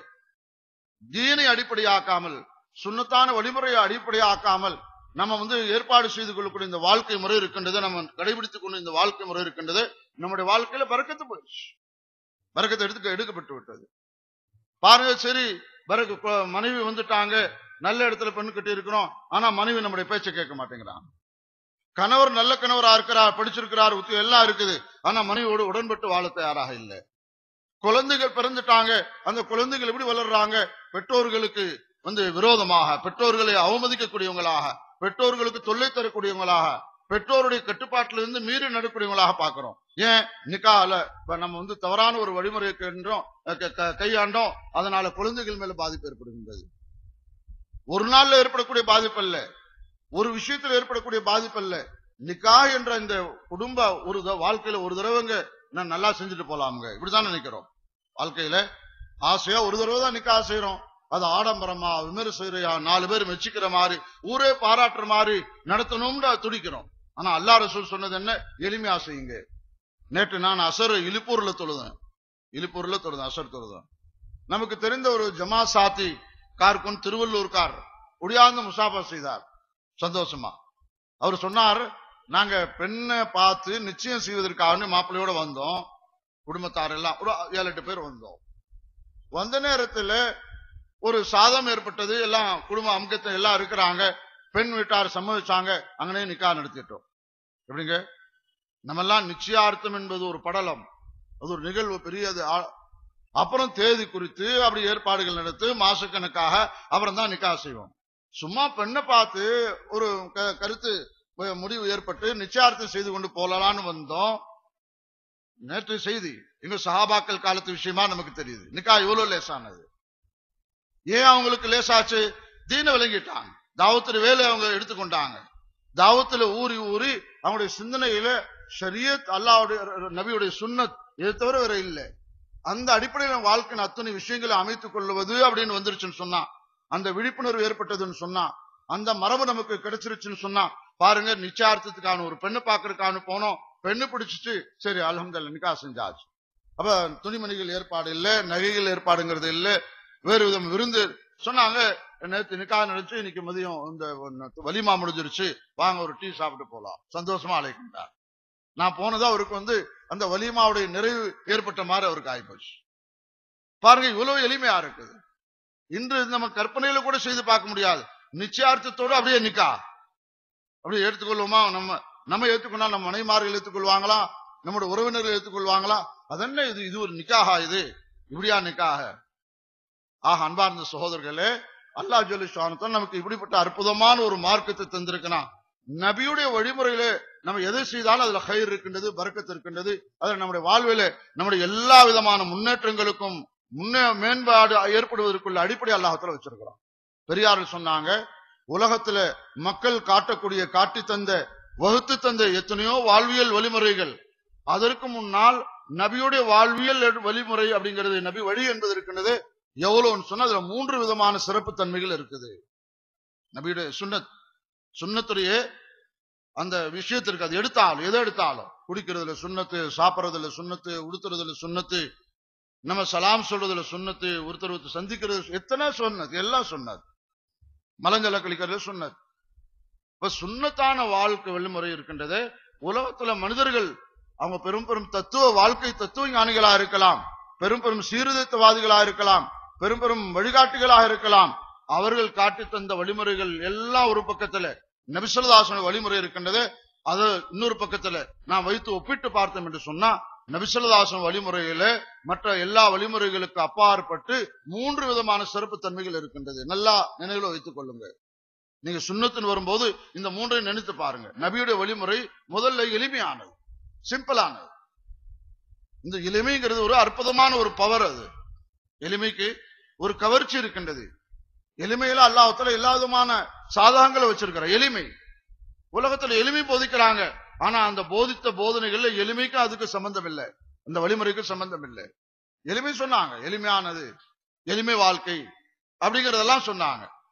தீனை அடிப்படையாக்காமல், சுன்னத்தான வழிமுறையை அடிப்படையாக்காமல் நம்ம ஏற்பாடு செய்து கொள்ளக்கூடிய இந்த வாழ்க்கை முறை இருக்கின்றது, நம்ம கடைபிடித்துக் கொண்டு இந்த வாழ்க்கை முறை இருக்கின்றது, நம்முடைய வாழ்க்கையில பரக்கத்து போயிடுச்சு. பரக்கத்தை எடுக்கப்பட்டு விட்டது பாருங்க. சரி, மனைவி வந்துட்டாங்க, நல்ல இடத்துல பெண்ணு கட்டி இருக்கிறோம், ஆனா மனைவி நம்முடைய பேச்சை கேட்க மாட்டேங்கிறான். கணவர் நல்ல கணவரா இருக்கிறார், படிச்சிருக்கிறார், எல்லாம் இருக்குது, ஆனா மனைவியோடு உடன்பட்டு வாழ தயாராக இல்லை. குழந்தைகள் பிறந்துட்டாங்க, அந்த குழந்தைகள் எப்படி வளர்றாங்க? பெற்றோர்களுக்கு விரோதமாக, பெற்றோர்களை அவமதிக்கக்கூடியவங்களாக, பெற்றோர்களுக்கு தொல்லை தரக்கூடியவங்களாக, பெற்றோருடைய கட்டுப்பாட்டிலிருந்து மீறி நடக்கூடியவங்களாக பார்க்கிறோம். ஏன்? நிக்கால நம்ம தவறான ஒரு வழிமுறையை கையாண்டோம், அதனால குழந்தைகள் மேல பாதிப்பு ஏற்படுகின்றது. ஒரு நாள்ல ஏற்படக்கூடிய பாதிப்பு அல்ல, ஒரு விஷயத்தில் ஏற்படக்கூடிய பாதிப்பு அல்ல. நிக்கா என்ற இந்த குடும்ப ஒரு வாழ்க்கையில ஒரு தடவைங்க நான் நல்லா செஞ்சுட்டு போலாமுங்க, இப்படிதான் நினைக்கிறோம். வாழ்க்கையில ஆசையா ஒரு தடவை தான் நிக்கா செய்யறோம், அது ஆடம்பரமா விமர்சையா 4 பேர் மெச்சிக்கிற மாதிரி, ஊரே பாராட்டுற மாதிரி நடத்தணும்னு துடிக்கிறோம். ஆனா அல்லாஹ் ரசூல் சொன்னது என்ன? எளிமையா செய்யுங்க. நேற்று நான் அசர் இலிப்பூர்ல தொழுதேன், அசர் தொழுதேன். நமக்கு தெரிந்த ஒரு ஜமா சாத்தி கார்குன் திருவள்ளூர்கார் ஒடியாந்து முசாபா செய்தார் சந்தோஷமா. அவர் சொன்னார், நாங்க பெண்ணை பார்த்து நிச்சயம் செய்வதற்காக மாப்பிள்ளையோட வந்தோம், குடும்பத்தார் எல்லாம் ஒரு 7-8 பேர் வந்தோம். வந்த நேரத்துல ஒரு சாதம் ஏற்பட்டது, எல்லாம் குடும்ப அம்கத்தை எல்லாம் இருக்கிறாங்க, பெண் வீட்டார் சம்மதிச்சாங்க, அங்கனே நிக்கா நடத்திட்டோம். எப்படிங்க? நம்ம எல்லாம் நிச்சயார்த்தம் என்பது ஒரு படலம், அது ஒரு நிகழ்வு பெரியது. அப்புறம் தேதி குறித்து அப்படி ஏற்பாடுகள் நடத்து மாசக்கணக்காக அப்புறம் தான் நிக்கா செய்வோம். சும்மா பெண்ணை பார்த்து ஒரு கருத்து முடிவு ஏற்பட்டு நிச்சயார்த்தம் செய்து கொண்டு போலான்னு வந்தோம். நேற்று செய்தி எங்க சஹாபாக்கள் காலத்து விஷயமா நமக்கு தெரியுது. நிக்கா இவ்வளவு லேசானது. ஏன் அவங்களுக்கு லேசாச்சு? தீன விளங்கிட்டாங்க, தாவத்துல வேலை அவங்க எடுத்துக்கொண்டாங்க, தாவத்துல ஊறி அவங்களுடைய சிந்தனையில ஷரியத், அல்லாஹ்வுடைய நபியுடைய சுன்னத், இதை தவிர வேற இல்லை. அந்த அடிப்படையில் வாழ்க்கையின் அத்தனை விஷயங்களை அமைத்துக் கொள்வது அப்படின்னு வந்துருச்சுன்னு சொன்னா, அந்த விழிப்புணர்வு ஏற்பட்டதுன்னு சொன்னா, அந்த மரபு நமக்கு கிடைச்சிருச்சுன்னு சொன்னா, பாருங்க, நிச்சயார்த்தத்துக்கான ஒரு பெண்ணு பாக்குறதுக்கான போனோம், பெண்ணு பிடிச்சிட்டு சரி அல்ஹம்துலில்லாஹ் நிக்கா செஞ்சாச்சு. அப்ப துணிமணிகள் ஏற்பாடு இல்ல, நகைகள் ஏற்பாடுங்கிறது இல்ல, வேறு விதம் விருந்து சொன்னாங்க. நேற்று நிக்கா நினைச்சு இன்னைக்கு மதியம் இந்த வலிமா முடிஞ்சிருச்சு, வாங்க ஒரு டீ சாப்பிட்டு போலாம், சந்தோஷமா அழைக்கின்றார். நான் போனதா அவருக்கு அந்த வலிமாவுடைய நிறைவு ஏற்பட்ட மாதிரி அவருக்கு ஆயிப்போச்சு. பாருங்க, இவ்வளவு எளிமையா இருக்குது. இன்று நம்ம கற்பனையில கூட செய்து பார்க்க முடியாது. நிச்சயார்த்தத்தோடு அப்படியே நிக்கா அப்படியே எடுத்துக்கொள்வோமா? நம்ம ஏற்றுக்கொண்டா நம்ம மனைமார்கள் ஏற்றுக்கொள்வாங்களா? நம்முடைய உறவினர்கள் ஏற்றுக்கொள்வாங்களா? அதென்ன இது ஒரு நிக்காகா? இது இப்படியா நிக்காக? அன்பார்ந்த சகோதரர்களே, அல்லாஹ் ஜல்ல ஷானஹு நமக்கு இப்படிப்பட்ட அற்புதமான ஒரு மார்க்கத்தை தந்திருக்கிறான். நபியுடைய வழிமுறையில நம்ம எதை செய்தாலும் அதுல கயிறு இருக்கின்றது, பரக்கத்து இருக்கின்றது. அதுல நம்முடைய வாழ்வில நம்முடைய எல்லா விதமான முன்னேற்றங்களுக்கும் மேம்பாடு ஏற்படுவதற்குள்ள அடிப்படை அல்லாஹ்வுத்தாலா வச்சிருக்கிறான். பெரியார்கள் சொன்னாங்க, உலகத்துல மக்கள் காட்டக்கூடிய காட்டி தந்த வகுத்து தந்த எத்தனையோ வாழ்வியல் வழிமுறைகள், அதற்கு முன்னால் நபியுடைய வாழ்வியல் வழிமுறை அப்படிங்கிறது, நபி வழி என்பது இருக்கின்றது எவ்வளவுன்னு சொன்னா அதுல 3 விதமான சிறப்பு தன்மைகள் இருக்குது. நபியுடைய சுன்னத்துடைய அந்த விஷயத்திற்கு அது எதை எடுத்தாலும் குடிக்கிறதுல சுன்னத்து, சாப்பிட்றதுல சுன்னத்து, உடுத்துறதுல சுன்னத்து, நம்ம சலாம் சொல்றதுல சுன்னத்து, ஒருத்தர் சந்திக்கிறது, எத்தனை சொன்னது, எல்லாம் சொன்னது, மலஞ்சல கழிக்கிறது சொன்னது. இப்ப சுன்னத்தான வாழ்க்கை வழிமுறை இருக்கின்றது. உலகத்துல மனிதர்கள் அவங்க பெரும் தத்துவ வாழ்க்கை தத்துவ ஞானிகளா இருக்கலாம், பெரும் சீர்திருத்தவாதிகளா இருக்கலாம், பெரும் வழிகாட்டிகளாக இருக்கலாம். அவர்கள் காட்டி தந்த வழிமுறைகள் எல்லாம் ஒரு பக்கத்துல, நபி ஸல்லல்லாஹு அலைஹி வஸல்லம் வழிமுறை இருக்கின்றது, அது இன்னொரு பக்கத்துல நான் வைத்து ஒப்பிட்டு பார்த்தோம் என்று சொன்னா, நபி ஸல்லல்லாஹு அலைஹி வஸல்லம் வழிமுறையில மற்ற எல்லா வழிமுறைகளுக்கு அப்பாற்பட்டு 3 விதமான சிறப்பு தன்மைகள் இருக்கின்றது. நல்லா நினைவுல வைத்துக் கொள்ளுங்க. நீங்க சுன்னத்துன்னு வரும்போது இந்த 3ஐயும் நினைத்து பாருங்க. நபியுடைய வழிமுறை முதல்ல எளிமையானது, சிம்பிளானது. இந்த எளிமைங்கிறது ஒரு அற்புதமான ஒரு பவர். அது எளிமைக்கு ஒரு கவர்ச்சி இருக்கின்றது. எளிமையில அல்லாஹ்வுத்தாலா எல்லா விதமான சாதகங்களை வச்சிருக்கிறார். எளிமை, உலகத்துல எளிமை போதிக்கிறாங்க, ஆனா அந்த போதித்த போதனைகள்ல எளிமைக்கு அதுக்கு சம்பந்தம் இல்லை, அந்த வழிமுறைக்கு சம்பந்தம் இல்லை. எளிமை சொன்னாங்க, எளிமையானது, எளிமை வாழ்க்கை அப்படிங்கறதெல்லாம் சொன்னாங்க.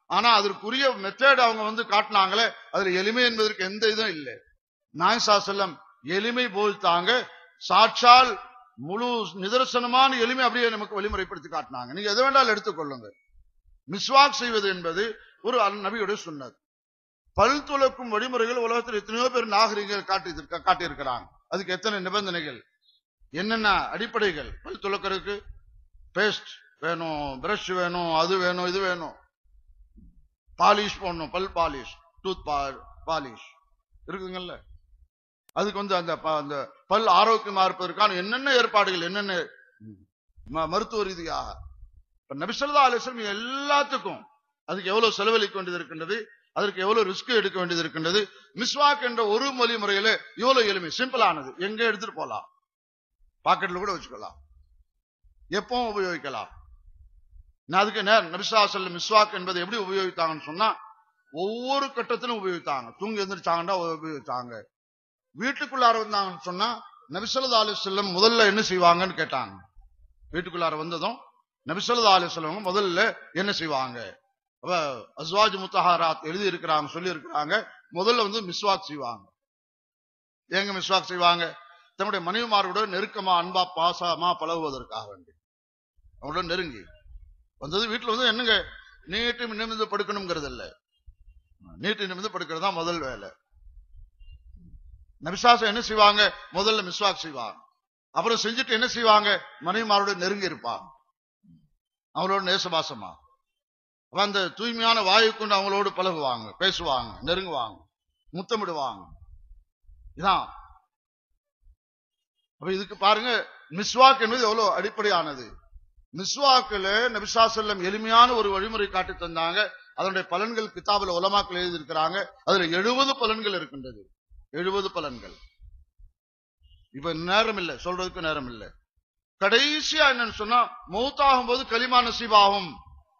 ஆனா அதற்குரிய மெத்தட் அவங்க காட்டினாங்களே, அதுல எளிமை என்பதற்கு எந்த இதுவும் இல்லை. நாயகம் ஸல்லல்லாஹு அலைஹி வஸல்லம் எளிமை போல்தாங்க, சாட்சால் முழு நிதர்சனமான எளிமை அப்படியே நமக்கு வழிமுறைப்படுத்தி காட்டினாங்க. நீங்க எதை வேண்டாலும் எடுத்துக்கொள்ளுங்க. மிஸ்வாக் செய்வது என்பது ஒரு நபியுடைய சுன்னத். பல் துலக்கும் வழிமுறைகள் உலகத்தில் எத்தனையோ பேர் நாகரிகங்கள் காட்டியிருக்கிறாங்க. அதுக்கு எத்தனை நிபந்தனைகள், என்னென்ன அடிப்படைகள்? பல் துலக்கிறதுக்கு பேஸ்ட் வேணும், பிரஷ் வேணும், அது வேணும், இது வேணும், பாலிஷ் போடணும், பல் பாலிஷ், டூத் பாலிஷ் இருக்குங்கல்ல. அதுக்கு அந்த பல் ஆரோக்கியமா இருப்பதற்கான என்னென்ன ஏற்பாடுகள், என்னென்ன மருத்துவ ரீதியாக. நபி ஸல்லல்லாஹு அலைஹி வஸல்லம் எல்லாத்துக்கும் அதுக்கு எவ்வளவு செலவழிக்க வேண்டியது இருக்கின்றது, அதற்கு எவ்வளவு ரிஸ்க் எடுக்க வேண்டியது இருக்கின்றது. மிஸ்வாக் என்ற ஒரு மொழி முறையில இவ்வளவு எளிமை, சிம்பிளானது. எங்க எடுத்துட்டு போலாம், பாக்கெட்ல கூட வச்சுக்கலாம், எப்பவும் உபயோகிக்கலாம். அதுக்கு நபி ஸல்லல்லாஹு அலைஹி வஸல்லம் மிஸ்வாக் என்பதை எப்படி உபயோகித்தாங்கன்னு சொன்னா, ஒவ்வொரு கட்டத்திலும் உபயோகித்தாங்க. தூங்கி எழுந்திருச்சாங்கன்னா உபயோகித்தாங்க. வீட்டுக்குள்ளார வந்தாங்கன்னு சொன்னா நபி ஸல்லல்லாஹு அலைஹி வஸல்லம் முதல்ல என்ன செய்வாங்கன்னு கேட்டாங்க. வீட்டுக்குள்ளார வந்ததும் நபி ஸல்லல்லாஹு அலைஹி வஸல்லம் முதல்ல என்ன செய்வாங்க? அஸ்வாஜ் முத்தஹாராத் எழுதி இருக்கிறாங்க, சொல்லி இருக்கிறாங்க. முதல்ல மிஸ்வாக் செய்வாங்க. எங்க மிஸ்வாக் செய்வாங்க? தன்னுடைய மனைவிமாரோட நெருக்கமா, அன்பா, பாசமா பழகுவதற்காக வேண்டி அவங்களோட நெருங்கி வந்தது. வீட்டுல என்னங்க நீட்டு நிமிர்ந்து படுக்கணுங்கிறது இல்ல, நீட்டு நிமிர்ந்து படுக்கிறது தான் முதல் வேலை. நபிசாசம் என்ன செய்வாங்க? முதல்ல மிஸ்வாக் செய்வாங்க. அப்புறம் செஞ்சுட்டு என்ன செய்வாங்க? மனைவிமாரோட நெருங்கி இருப்பாங்க, அவங்களோட நேசபாசமா. அந்த தூய்மையான வாயு கொண்டு அவங்களோடு பழகுவாங்க, பேசுவாங்க, நெருங்குவாங்க, முத்தமிடுவாங்க. இதான். அப்ப இதுக்கு பாருங்க, மிஸ்வாக் என்பது எவ்வளவு அடிப்படையானது. மிஸ்வாக்குல நபி ஸல்லல்லாஹு அலைஹி வஸல்லம் எளிமையான ஒரு வழிமுறை காட்டி தந்தாங்க. அதனுடைய பலன்கள் கிதாபுல உலமாக்கள் எழுதி இருக்கிறாங்க. அதுல 70 பலன்கள் இருக்கின்றது. 70 பலன்கள். இப்ப நேரம் இல்ல, சொல்றதுக்கு நேரம் இல்ல. கடைசியா என்னன்னு சொன்னா, மௌத்தாகும் போது கலிமா நசீபாகும்.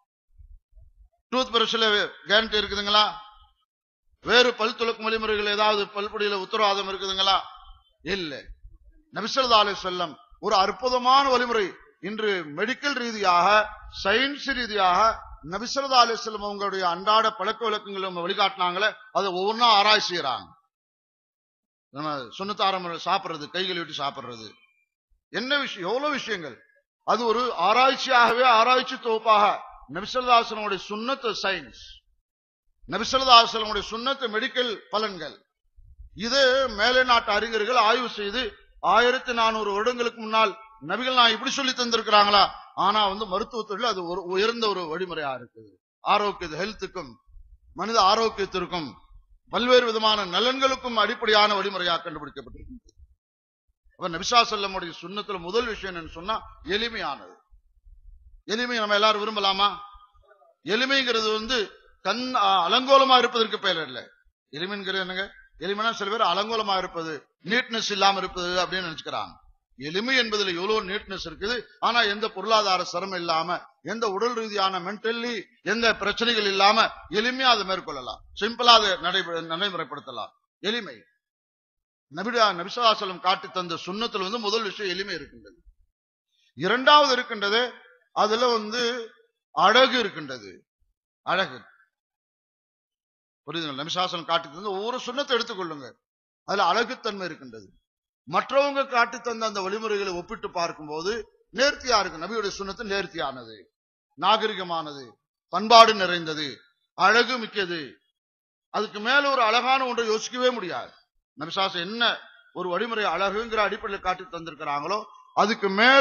டூத் பிரஷ்ல கேரண்டி இருக்குதுங்களா? வேறு பல் துலக்கும் வழிமுறைகள் ஏதாவது பல்படியில உத்தரவாதம் இருக்குதுங்களா? இல்ல. நபி ஸல்லல்லாஹு அலைஹி வஸல்லம் ஒரு அற்புதமான வழிமுறை. இன்று மெடிக்கல் ரீதியாக, சயின்ஸ் ரீதியாக நபி ஸல்லல்லாஹு அலைஹி வஸல்லம் அவங்களுடைய அன்றாட பழக்க வழக்கங்கள் வழிகாட்டினாங்களே, அதை ஒவ்வொன்றா ஆராய்ச்சி செய்யறாங்க. நம்ம சுன்னத்தாரம் சாப்பிடுறது, கைகள் விட்டு சாப்பிடுறது, என்ன விஷயம், எவ்வளவு விஷயங்கள். அது ஒரு ஆராய்ச்சியாகவே, ஆராய்ச்சி தொகுப்பாக நபி ஸல்லல்லாஹு அலைஹி வஸல்லம் சுன்னத்து சயின்ஸ், நபி ஸல்லல்லாஹு அலைஹி வஸல்லம் சுன்னத்து மெடிக்கல் பலன்கள். இது மேலை நாட்டு அறிஞர்கள் ஆய்வு செய்து 1400 வருடங்களுக்கு முன்னால் நபிகள் நான் இப்படி சொல்லி தந்திருக்கிறாங்களா? ஆனா மருத்துவத்துறையில் அது ஒரு உயர்ந்த ஒரு வழிமுறையா இருக்குது. ஆரோக்கிய ஹெல்த்துக்கும், மனித ஆரோக்கியத்திற்கும், பல்வேறு விதமான நலன்களுக்கும் அடிப்படையான வழிமுறையாக கண்டுபிடிக்கப்பட்டிருக்கு. அப்ப நபி ஸல்லல்லாஹு அலைஹி வஸல்லம் சுன்னத்துல முதல் விஷயம் என்னன்னு சொன்னா எளிமையானது. எளிமை நம்ம எல்லாரும் விரும்பலாமா? எளிமைங்கிறது கண் அலங்கோலமா இருப்பதற்கு பெயர் இல்ல. எளிமைங்கிறது என்னங்க? எளிமைனா சில பேர் அலங்கோலமா இருப்பது, நீட்னஸ் இல்லாம இருப்பது அப்படின்னு நினைச்சுக்கிறாங்க. எளிமை என்பதுல எவ்வளவு நீட்னஸ் இருக்குது. ஆனா எந்த பொருளாதார சிரமம் இல்லாம, எந்த உடல் ரீதியான மென்டலி எந்த பிரச்சனைகள் இல்லாம எளிமையா அதை மேற்கொள்ளலாம், சிம்பிளா அதை நடைமுறைப்படுத்தலாம். எளிமை நபி ஸல்லல்லாஹு அலைஹி வஸல்லம் காட்டி தந்த சுன்னத்துல முதல் விஷயம் எளிமை இருக்கின்றது. இரண்டாவது இருக்கின்றது, அதுல அழகு இருக்கின்றது. அழகு புரியுதுங்க? நபி ஸல்லல்லாஹு அலைஹி வஸல்லம் காட்டி தந்த ஒவ்வொரு சுன்னத்தை எடுத்துக்கொள்ளுங்க, அதுல அழகுத்தன்மை இருக்கின்றது. மற்றவங்க காட்டி தந்த அந்த வழிமுறைகளை ஒப்பிட்டு பார்க்கும்போது நேர்த்தியா இருக்கு. நபியுடைய சுன்னத்து நேர்த்தியானது, நாகரிகமானது, பண்பாடு நிறைந்தது, அழகு மிக்கது. அதுக்கு மேல ஒரு அழகான ஒன்றை யோசிக்கவே முடியாது. நபி ஸல்லல்லாஹு அலைஹி வஸல்லம் என்ன ஒரு வழிமுறை அழகுங்கிற அடிப்படையில் காட்டி தந்திருக்கிறாங்களோ, அதுக்கு மேல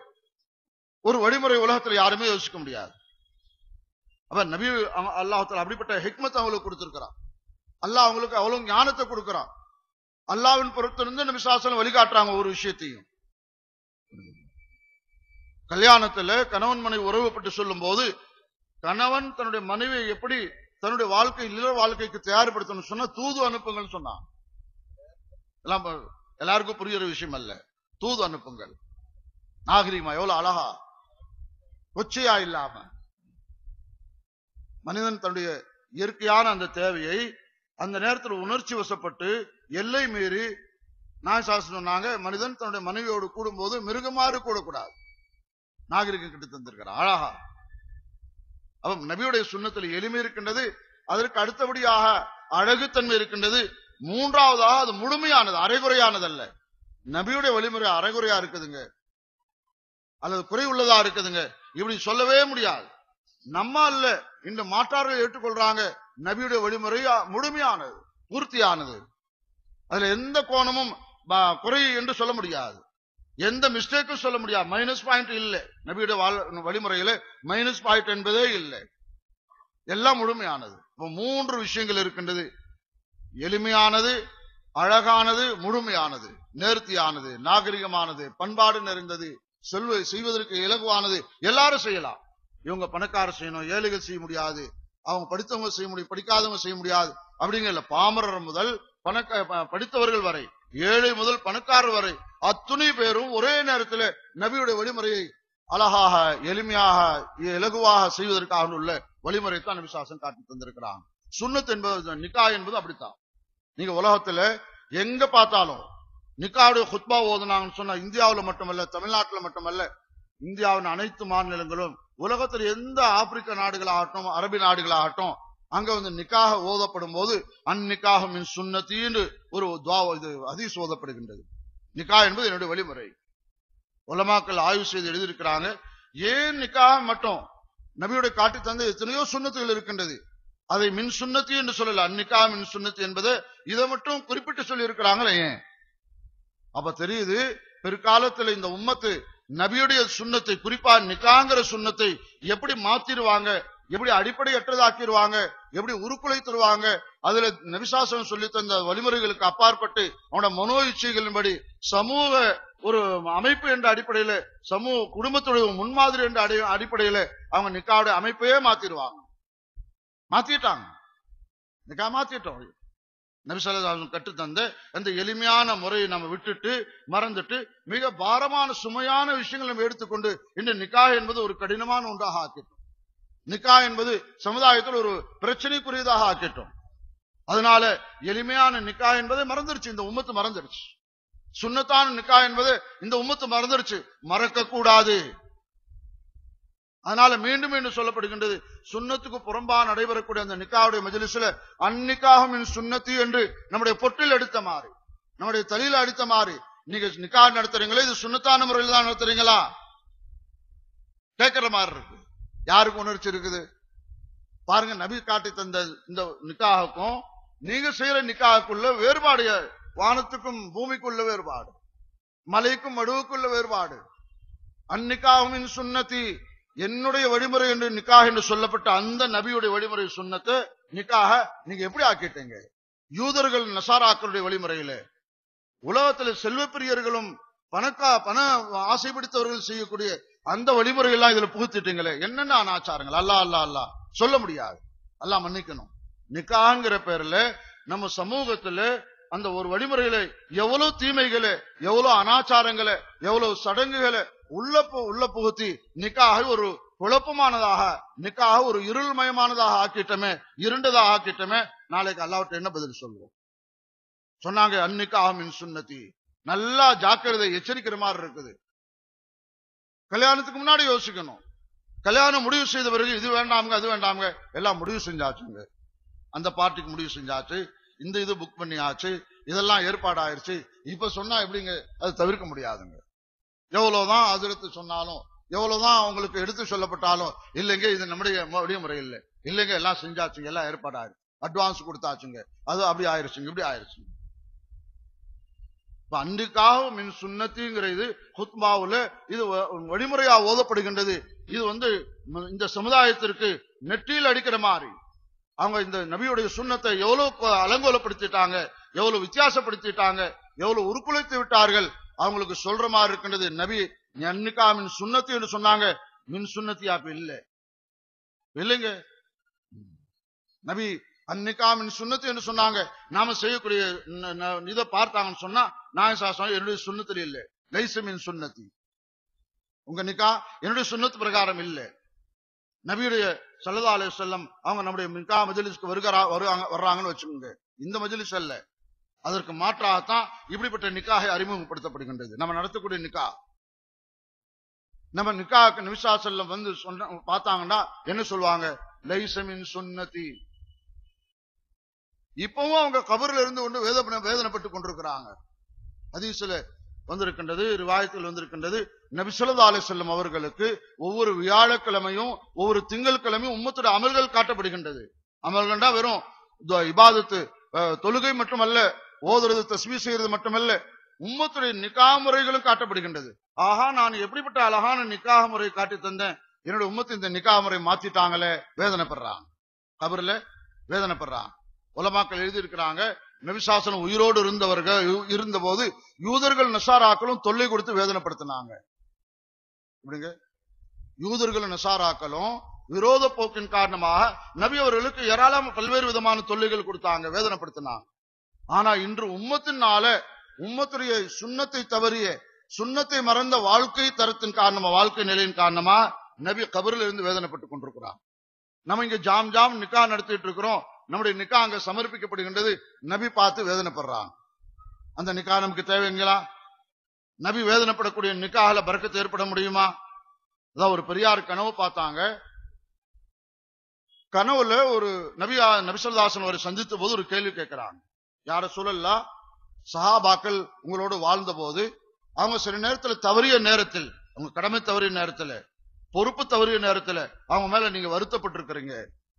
ஒரு வழிமுறை உலகத்துல யாருமே யோசிக்க முடியாது. அப்ப நபி அல்லாஹ் தஆலா அப்படிப்பட்ட ஹிக்மத் அவங்களுக்கு கொடுத்திருக்கிறான். அல்லாஹ் அவங்களுக்கு அவ்வளவு ஞானத்தை கொடுக்கிறான். அல்லாஹ்வின் பொறுத்திருந்து நபி ஸல்லல்லாஹு அலைஹி வஸல்லம் வழிகாட்டுறாங்க ஒரு விஷயத்தையும். கல்யாணத்துல கணவன் மனைவி உறவு பற்றி சொல்லும் போது, கணவன் தன்னுடைய மனைவியை எப்படி தன்னுடைய வாழ்க்கை இல்லற வாழ்க்கைக்கு தயார்படுத்தணும் சொன்னா தூது அனுப்புங்கள் சொன்னான். எல்லாம் எல்லாருக்கும் புரியுற விஷயம் அல்ல. தூது அனுப்புங்கள், நாகரிகமா, எவ்வளவு அழகா, கொச்சையா இல்லாம. மனிதன் தன்னுடைய இயற்கையான அந்த தேவையை அந்த நேரத்தில் உணர்ச்சி வசப்பட்டு எல்லை மீறி சொன்னாங்க, மனிதன் தன்னுடைய மனைவியோடு கூடும்போது மிருகமாறு கூடக்கூடாது. நாகரிகம் கிட்ட தந்திருக்கிறார் அழகா. அப்ப நபியுடைய சுன்னத்தில் எளிமை இருக்கின்றது, அதற்கு அடுத்தபடியாக அழகுத்தன்மை இருக்கின்றது, மூன்றாவதாக அது முழுமையானது, அரைகுறையானது அல்ல. நபியுடைய வழிமுறை அரைகுறையா இருக்குதுங்க அல்லது குறை உள்ளதா இருக்குதுங்க இப்படி சொல்லவே முடியாது. நம்ம அல்ல, இந்த மாற்றார்கள் ஏற்றுக்கொள்றாங்க நபியுடைய வழிமுறை முழுமையானது, பூர்த்தியானது. அதுல எந்த கோணமும் குறை என்று சொல்ல முடியாது, எந்த மிஸ்டேக்கும் சொல்ல முடியாது, மைனஸ் பாயிண்ட் இல்லை. நபியுடைய வழிமுறையில மைனஸ் பாயிண்ட் என்பதே இல்லை, எல்லாம் முழுமையானது. இப்ப 3 விஷயங்கள் இருக்கின்றது: எளிமையானது, அழகானது, முழுமையானது, நேர்த்தியானது, நாகரிகமானது, பண்பாடு நிறைந்தது, செய்வதற்கு இலகுவானது. எல்லாரும் செய்யலாம். இவங்க பணக்காரர் செய்யணும், ஏழைகள் செய்ய முடியாது, அவங்க படித்தவங்க செய்ய முடியும், படிக்காதவங்க செய்ய முடியாது அப்படிங்கிற பாமரர் முதல் படித்தவர்கள் வரை, ஏழை முதல் பணக்காரர் வரை அத்துணை பேரும் ஒரே நேரத்தில் நபியுடைய வழிமுறையை அழகாக, எளிமையாக, இலகுவாக செய்வதற்காக உள்ள வழிமுறை தான் நபி சாசன் காட்டி தந்திருக்கிறாங்க. சுன்னத் என்பது, நிக்கா என்பது அப்படித்தான். நீங்க உலகத்துல எங்க பார்த்தாலும் நிக்காவுடைய குத்பா ஓதுனாங்கன்னு சொன்னா, இந்தியாவில் மட்டுமல்ல, தமிழ்நாட்டில் மட்டுமல்ல, இந்தியாவின் அனைத்து மாநிலங்களும், உலகத்தில் எந்த ஆப்பிரிக்க நாடுகளாகட்டும், அரபி நாடுகளாகட்டும், அங்க வந்து நிக்காக ஓதப்படும் போது அந்நிக்காக மின் சுன்னத்தின்னு ஒரு ஹதீஸ் ஓதப்படுகின்றது. நிக்கா என்பது என்னுடைய வழிமுறை. உலமாக்கள் ஆய்வு செய்து எழுதியிருக்கிறாங்க. ஏன் நிக்காக மட்டும் நபியுடைய காட்டி தந்த எத்தனையோ சுன்னத்துகள் இருக்கின்றது, அதை மின் சுன்னத்தி என்று சொல்லல, அந்நிக்கா மின் சுன்னத்தி என்பது இதை மட்டும் குறிப்பிட்டு சொல்லி இருக்கிறாங்களே ஏன்? அப்ப தெரியுது, பிற்காலத்தில் இந்த உம்மத்து நபியுடைய சுன்னத்தை, குறிப்பா நிக்காங்கிற சுன்னத்தை எப்படி மாத்திருவாங்க, எப்படி அடிப்படையற்றதாக்கிடுவாங்க, எப்படி உருக்குலை தருவாங்க. அதுல நபிசாசனம் சொல்லி தந்த வழிமுறைகளுக்கு அப்பாற்பட்டு அவனோட மனோ இச்சைகளின்படி சமூக ஒரு அமைப்பு என்ற அடிப்படையில, சமூக குடும்பத்துடைய முன்மாதிரி என்ற அடிப்படையில அவங்க நிக்காவுடைய அமைப்பையே மாத்திடுவாங்க. மாத்திட்டாங்க, நிக்கா மாத்திட்டோம். நபிசல்லாஹு கற்றுத்தந்த அந்த எளிமையான முறையை நம்ம விட்டுட்டு மறந்துட்டு மிக பாரமான சுமையான விஷயங்கள் நம்ம எடுத்துக்கொண்டு இந்த நிக்கா என்பது ஒரு கடினமான ஒன்றாக ஆக்கிட்டோம். நிக்கா என்பது சமுதாயத்தில் ஒரு பிரச்சனைக்குரியதாக ஆக்கிட்டோம். அதனால எளிமையான நிக்கா என்பதை மறந்துருச்சு, இந்த உம்மத்து மறந்துருச்சு. சுன்னத்தான நிக்கா என்பது இந்த உம்மத்து மறந்துருச்சு, மறக்க கூடாது. அதனால மீண்டும் மீண்டும் சொல்லப்படுகின்றது, சுன்னத்துக்கு புறம்பா நடைபெறக்கூடிய அந்த நிக்காவுடைய மஜ்லிஸ்ல அந்நிக்காகும் சுன்னத்தி என்று நம்முடைய பொட்டில் எடுத்த மாதிரி, நம்முடைய தலையில அடித்த மாதிரி நீங்க நிக்கா நடத்துறீங்களா, இது சுன்னத்தான முறையில் தான் நடத்துறீங்களா கேட்கிற மாதிரி இருக்கு. யாருக்கு உணர்ச்சி இருக்குது பாருங்க. நபி காட்டி தந்த இந்த நிக்காவுக்கும் நீங்க செய்யற நிக்காவுக்குள்ள வேறுபாடு, வானத்துக்கும் பூமிக்குள்ள வேறுபாடு, மலைக்கும் மடுவுக்குள்ள வேறுபாடு. அந்நிக்காகும் சுன்னத்தி, என்னுடைய வழிமுறை என்று நிக்காக என்று சொல்லப்பட்ட அந்த நபியுடைய வழிமுறை சுன்னத்தை நிக்காக நீங்க எப்படி ஆக்கிட்டீங்க? யூதர்கள் நசாராக்களுடைய வழிமுறையில, உலகத்தில் செல்வப்பிரியர்களும் பண ஆசை பிடித்தவர்கள் செய்யக்கூடிய அந்த வழிமுறையெல்லாம் இதுல புகுத்திட்டீங்களே, என்னென்ன அனாச்சாரங்கள்! அல்லா அல்லா அல்லா சொல்ல முடியாது, அல்லா மன்னிக்கணும். நிக்காங்கிற பேர்ல நம்ம சமூகத்துல அந்த ஒரு வழிமுறையில எவ்வளவு தீமைகளை, எவ்வளவு அனாச்சாரங்களை, எவ்வளவு சடங்குகளை உள்ள புகுத்தி நிக்காக ஒரு குழப்பமானதாக, நிக்காக ஒரு இருள்மயமானதாக ஆக்கிட்டமே, இருண்டதாக ஆக்கிட்டமே. நாளைக்கு அல்லாஹ்விட்ட என்ன பதில் சொல்லுவோம்? சொன்னாங்க அந்நிக்காக மின் சுன்னத்தி. நல்லா ஜாக்கிரதை, எச்சரிக்கிற மாதிரி இருக்குது. கல்யாணத்துக்கு முன்னாடி யோசிக்கணும். கல்யாணம் முடிவு செய்த பிறகு இது வேண்டாமுங்க, அது வேண்டாமுங்க, எல்லாம் முடிவு செஞ்சாச்சுங்க. அந்த பார்ட்டிக்கு முடிவு செஞ்சாச்சு, இந்த இது புக் பண்ணியாச்சு, இதெல்லாம் ஏற்பாடு ஆயிருச்சு. இப்ப சொன்னா எப்படிங்க? அது தவிர்க்க முடியாதுங்க. எவ்வளவுதான் அதிர்த்து சொன்னாலும், எவ்வளவுதான் அவங்களுக்கு எடுத்து சொல்லப்பட்டாலும், இல்லைங்க இது நம்முடைய வழிமுறை இல்லை, இல்லைங்க எல்லாம் செஞ்சாச்சுங்க, எல்லாம் ஏற்பாடு ஆயிடுச்சு, அட்வான்ஸ் கொடுத்தாச்சுங்க, அது அப்படி ஆயிருச்சுங்க, இப்படி ஆயிருச்சுங்க. அன்றைக்காக மின் சுன்னத்திங்கிற இது ஹுத்பாவுல இது வழிமுறையா ஓதப்படுகின்றது. இது இந்த சமுதாயத்திற்கு நெற்றியில் அடிக்கிற மாதிரி அவங்க இந்த நபியுடைய சுன்னத்தை எவ்வளவு அலங்கோலப்படுத்திட்டாங்க, எவ்வளவு வித்தியாசப்படுத்திட்டாங்க, எவ்வளவு உருக்குலைத்து விட்டார்கள் அவங்களுக்கு சொல்ற மாதிரி இருக்கின்றது. நபி அன்னிக்கா மின் சுன்னத்தி என்று சொன்னாங்க, மின் சுன்னத்தி அப்ப இல்லைங்க. நபி அன்னிக்கா மின் சுன்னத்தி என்று சொன்னாங்க. நாம செய்யக்கூடிய இதை பார்த்தாங்கன்னு சொன்னா நாயகம் என்னுடைய சுன்னத்தில் இல்லை, லைஸ மின் சுன்னத்தி, உங்க நிக்கா என்னுடைய சுன்னத்து பிரகாரம் இல்லை. நபியுடைய ஸல்லல்லாஹு அலைஹி வஸல்லம் அவங்க நம்முடைய நிக்கா மஜ்லிஸ்க்கு வர்றாங்கன்னு வச்சுக்கோங்க, இந்த மஜ்லிஸ் அல்ல, அதற்கு மாற்றாகத்தான் இப்படிப்பட்ட நிக்காஹை அறிமுகப்படுத்தப்படுகின்றது. நம்ம நடத்தக்கூடிய நிக்கா நம்ம நிக்காக்கு நபி ஸல்லல்லாஹு அலைஹி வஸல்லம் வந்து சொன்ன பார்த்தாங்கன்னா என்ன சொல்லுவாங்க? லைஸ மின் சுன்னதி. இப்பவும் அவங்க கபர்ல இருந்து கொண்டு வேதனைப்பட்டு கொண்டிருக்கிறாங்க. ஹதீஸ்ல வந்திருக்கின்றது, ரிவாயத்தில் வந்திருக்கின்றது, நபி ஸல்லல்லாஹு அலைஹி வஸல்லம் அவர்களுக்கு ஒவ்வொரு வியாழக்கிழமையும் ஒவ்வொரு திங்கட்கிழமையும் உம்மத்துடைய அமல்கள் காட்டப்படுகின்றது. அமல்கள்டா வெறும் இபாதத்து தொழுகை மட்டுமல்ல, ஓதுறது தஸ்பீஹ் செய்யறது மட்டுமல்ல, உம்மத்துடைய நிக்காஹ் முறைகளும் காட்டப்படுகின்றது. ஆஹா, நான் எப்படிப்பட்ட அழகான நிக்காஹ் முறை காட்டி தந்தேன், என்னோட உம்மத்து இந்த நிக்காஹ் முறை மாத்திட்டாங்களே, வேதனைப்படுறாங்க. கபர்ல வேதனைப்படுறாங்க. உலமாக்கள் எழுதி இருக்கிறாங்க, நபி ஸல்லல்லாஹு அலைஹி வஸல்லம் உயிரோடு இருந்த போது யூதர்கள் நசாராக்களும் தொல்லை கொடுத்து வேதனைப்படுத்தினாங்க. அப்படிங்க, யூதர்களும் நசாராக்களும் விரோத போக்கின் காரணமாக நபி அவர்களுக்கு ஏராளமான பல்வேறு விதமான தொல்லைகள் கொடுத்தாங்க, வேதனைப்படுத்தினாங்க. ஆனா இன்று உம்மத்தினால, உம்மத்துடைய சுன்னத்தை தவறிய, சுன்னத்தை மறந்த வாழ்க்கை தரத்தின் காரணமா, வாழ்க்கை நிலையின் காரணமா நபி கபரில் இருந்து வேதனைப்பட்டுக் கொண்டிருக்கிறார். நம்ம இங்க ஜாம் நிக்கா நடத்திட்டு இருக்கிறோம், நம்முடைய நிக்கா அங்க சமர்ப்பிக்கப்படுகின்றது, நபி பார்த்து வேதனைப்படுறாங்க. அந்த நிக்கா நமக்கு தேவைங்களா? நபி வேதனைப்படக்கூடிய நிக்கால பரக்கத்து ஏற்பட முடியுமா? அதான் ஒரு பெரியார் கனவு பார்த்தாங்க. கனவுல ஒரு நபி ஸல்லல்லாஹு அலைஹி வஸல்லம் அவரை சந்தித்த போது ஒரு கேள்வி கேட்கிறாங்க. யார சொல்லலாம், சஹாபாக்கள் உங்களோடு வாழ்ந்த போது அவங்க சில நேரத்தில் தவறிய நேரத்தில், அவங்க கடமை தவறிய நேரத்தில், பொறுப்பு தவறிய நேரத்தில் அவங்க மேல நீங்க வருத்தப்பட்டிருக்கிறீங்க.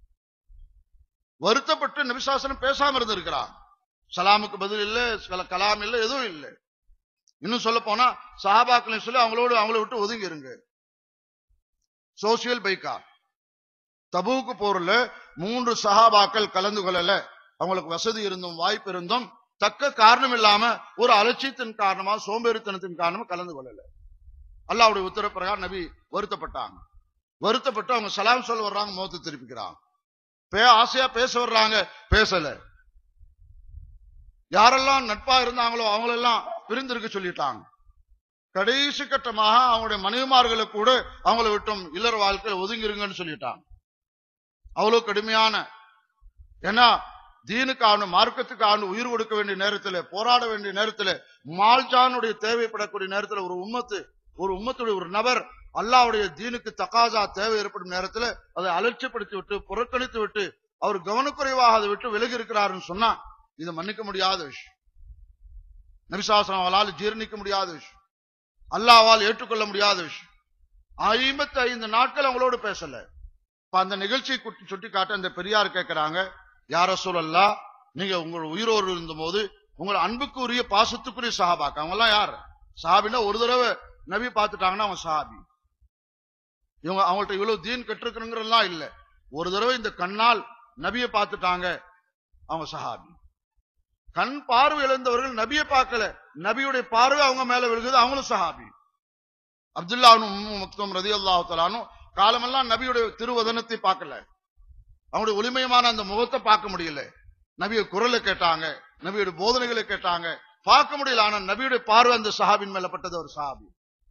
வருத்தப்பட்டு நபி ஸல்லல்லாஹு அலைஹி வஸல்லம் பேசாம இருந்திருக்கிறான். சலாமுக்கு பதில் இல்ல, கலாம் இல்ல, எதுவும் இல்லை. இன்னும் சொல்ல போனா சஹாபாக்களை சொல்லி அவங்கள விட்டு ஒதுங்கி இருங்க. சோசியல் பைக்கா தபூக்கு போர்ல 3 சஹாபாக்கள் கலந்து கொள்ளல. அவங்களுக்கு வசதி இருந்தும் வாய்ப்பு இருந்தும் தக்க காரணம் இல்லாம ஒரு அலட்சியத்தின் காரணமா, சோம்பேறித்தனத்தின் காரணமா கலந்து கொள்ளல. அல்லாஹ்வுடைய உத்தரவு பிரகாரம் நபி வருத்தப்பட்டாங்க. வருத்தப்பட்டு அவங்க சலாம் சொல்ல வர்றாங்க, முகத்தை திருப்பிக்கிறாங்க. ஆசையா பேச வர்றாங்க, பேசல. யாரெல்லாம் நட்பா இருந்தாங்களோ அவங்களெல்லாம் பிரிந்திருக்க சொல்லிட்டாங்க. கடைசி கட்டமாக அவங்களுடைய மனைவிமார்களை கூட அவங்கள விட்டும் இல்லற வாழ்க்கையில் ஒதுங்கிருங்கன்னு சொல்லிட்டாங்க. அவ்வளவு கடுமையான, ஏன்னா தீனுக்கான, மார்க்கத்துக்கான உயிர் கொடுக்க வேண்டிய நேரத்தில், போராட வேண்டிய நேரத்தில், மால்ஜானுடைய தேவைப்படக்கூடிய நேரத்தில் ஒரு உம்மத்துடைய ஒரு நபர் அல்லாஹ்வுடைய தீனுக்கு தகாசா தேவை ஏற்படும் நேரத்தில் அதை அலட்சியப்படுத்தி விட்டு, புறக்கணித்து விட்டு, அவர் கவனக்குறைவாக அதை விட்டு விலகி இருக்கிறாருன்னு சொன்னா இது மன்னிக்க முடியாத விஷயம். நபி ஸல்லல்லாஹு அலைஹி வஸல்லம் ஜீரணிக்க முடியாத விஷயம், அல்லாஹ்வால் ஏற்றுக்கொள்ள முடியாத விஷயம். 55 நாட்கள் அவங்களோடு பேசல. அந்த நிகழ்ச்சியை சுட்டி காட்ட அந்த பெரியார் கேட்கிறாங்க, யார் ரசூலல்லாஹ், நீங்க உங்கள் உயிரோடு இருந்த போது உங்கள் அன்புக்கு உரிய பாசத்துக்குரிய சஹாபாக்கள், அவங்க எல்லாம் யார்? சஹாபின்னா ஒரு தடவை நபி பார்த்துட்டாங்கன்னா அவன் சஹாபி. இவங்க அவங்கள்ட்ட இவ்வளவு தீன் கற்றுக்கணுங்கிறதுலாம் இல்ல, ஒரு தடவை இந்த கண்ணால் நபியை பார்த்துட்டாங்க, அவங்க சஹாபி. கண் பார்வை இழந்தவர்கள் நபியை பார்க்கல, நபியுடைய பார்வை அவங்க மேல விழுகுது, அவங்களும் சஹாபி. அப்துல்லா இப்னு மக்தூம் ரலியல்லாஹு தஆலா அன்ஹு காலமெல்லாம் நபியுடைய திருவதனத்தை பார்க்கல, அவங்களுடைய ஒளிமயமான அந்த முகத்தை பார்க்க முடியல. நபிய குரலை கேட்டாங்க, நபியுடைய போதனைகளை கேட்டாங்க, பார்க்க முடியல. ஆனா நபியுடைய பார்வை அந்த சஹாபின் மேல பட்டது. ஒரு சஹாபி.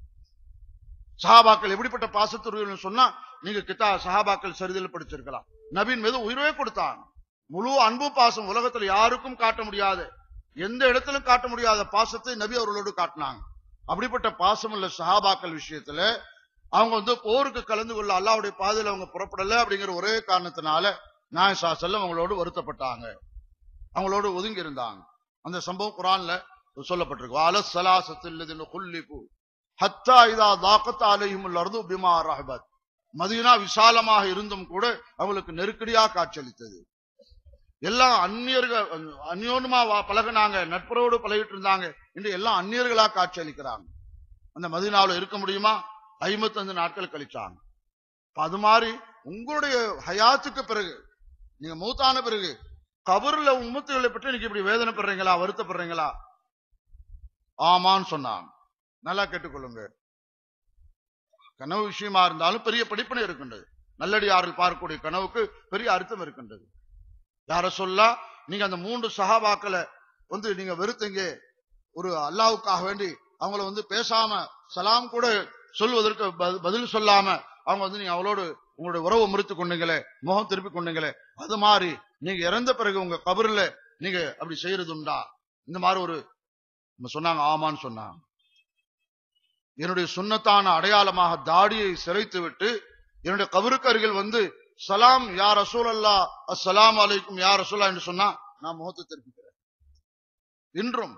சஹாபாக்கள் எப்படிப்பட்ட பாசத்துறைகள் சொன்னா நீங்க சஹாபாக்கள் சரிதில் படிச்சிருக்கலாம். நபியின் மீது உயிரே கொடுத்தாங்க. முழு அன்பு பாசம் உலகத்தில் யாருக்கும் காட்ட முடியாத, எந்த இடத்திலும் காட்ட முடியாத பாசத்தை நபி அவர்களோடு காட்டினாங்க. அப்படிப்பட்ட பாசம் உள்ள சஹாபாக்கள் விஷயத்துல அவங்க போருக்கு கலந்து கொள்ள அல்லாஹ்வுடைய பாதையில் அவங்க புறப்படல அப்படிங்கிற ஒரே காரணத்தினால நாயகம் ஸல்லல்லாஹு அலைஹி வஸல்லம் அவங்களோடு வருத்தப்பட்டாங்க, அவங்களோடு ஒதுங்கி இருந்தாங்க. அந்த சம்பவம் குர்ஆன்ல சொல்லப்பட்டிருக்கு. அலஸ் ஸலாஸத்தில் குல்லிபு ஹத்தா இதா தாகத் அலைஹிமுல் அர்து பிமா ரஹபத். மதீனா விசாலமாக இருந்தும் கூட அவங்களுக்கு நெருக்கடியா காட்சியளித்தது. எல்லாம் அந்நியர்கள், அந்யோன்யமா பழகினாங்க, நட்பரோடு பழகிட்டு இருந்தாங்க. இன்று எல்லாம் அந்நியர்களா காட்சியளிக்கிறாங்க. அந்த மதீனாவில் இருக்க முடியுமா? 55 நாட்கள் கழிச்சாங்க. அது மாதிரி உங்களுடைய ஹயாத்துக்கு பிறகு, நீங்க மூத்தான பிறகு கபர்ல உம்மத்துகளை பற்றி நீங்க இப்படி வேதனைப்படுறீங்களா, வருத்தப்படுறீங்களா? ஆமான்னு சொன்னாங்க. நல்லா கேட்டுக்கொள்ளுங்க. கனவு விஷயமா இருந்தாலும் பெரிய படிப்பினை இருக்கின்றது. நல்லடியாரில் பார்க்கக்கூடிய கனவுக்கு பெரிய அர்த்தம் இருக்கின்றது. யார சொல்லா நீங்க அந்த 3 சஹாபாக்களை நீங்க வெறுத்தீங்க, ஒரு அல்லாஹ்வுக்காக வேண்டி அவங்கள பேசாம சலாம் கூட சொல்வதற்கு பதில் சொல்லாம அவங்க நீங்க அவளோடு உங்களுடைய உறவு முறித்து கொண்டீங்களே, முகம் திருப்பி கொண்டீங்களே, அது மாதிரி நீங்க இறந்த பிறகு உங்க கபர்ல நீங்க அப்படி செய்யறதுண்டா? இந்த மாதிரி ஒரு சொன்னாங்க. ஆமான்னு சொன்னாங்க. என்னுடைய சுன்னத்தான அடையாளமாக தாடியை சிரைத்து விட்டு என்னுடைய கபருக்கு அருகில் வந்து சலாம் யா ரசூலல்லா அஸ்ஸலாமு அலைக்கும் யா ரசூலா என்று சொன்னா நான் முகத்தை திருப்பிக்கிறேன். இன்றும்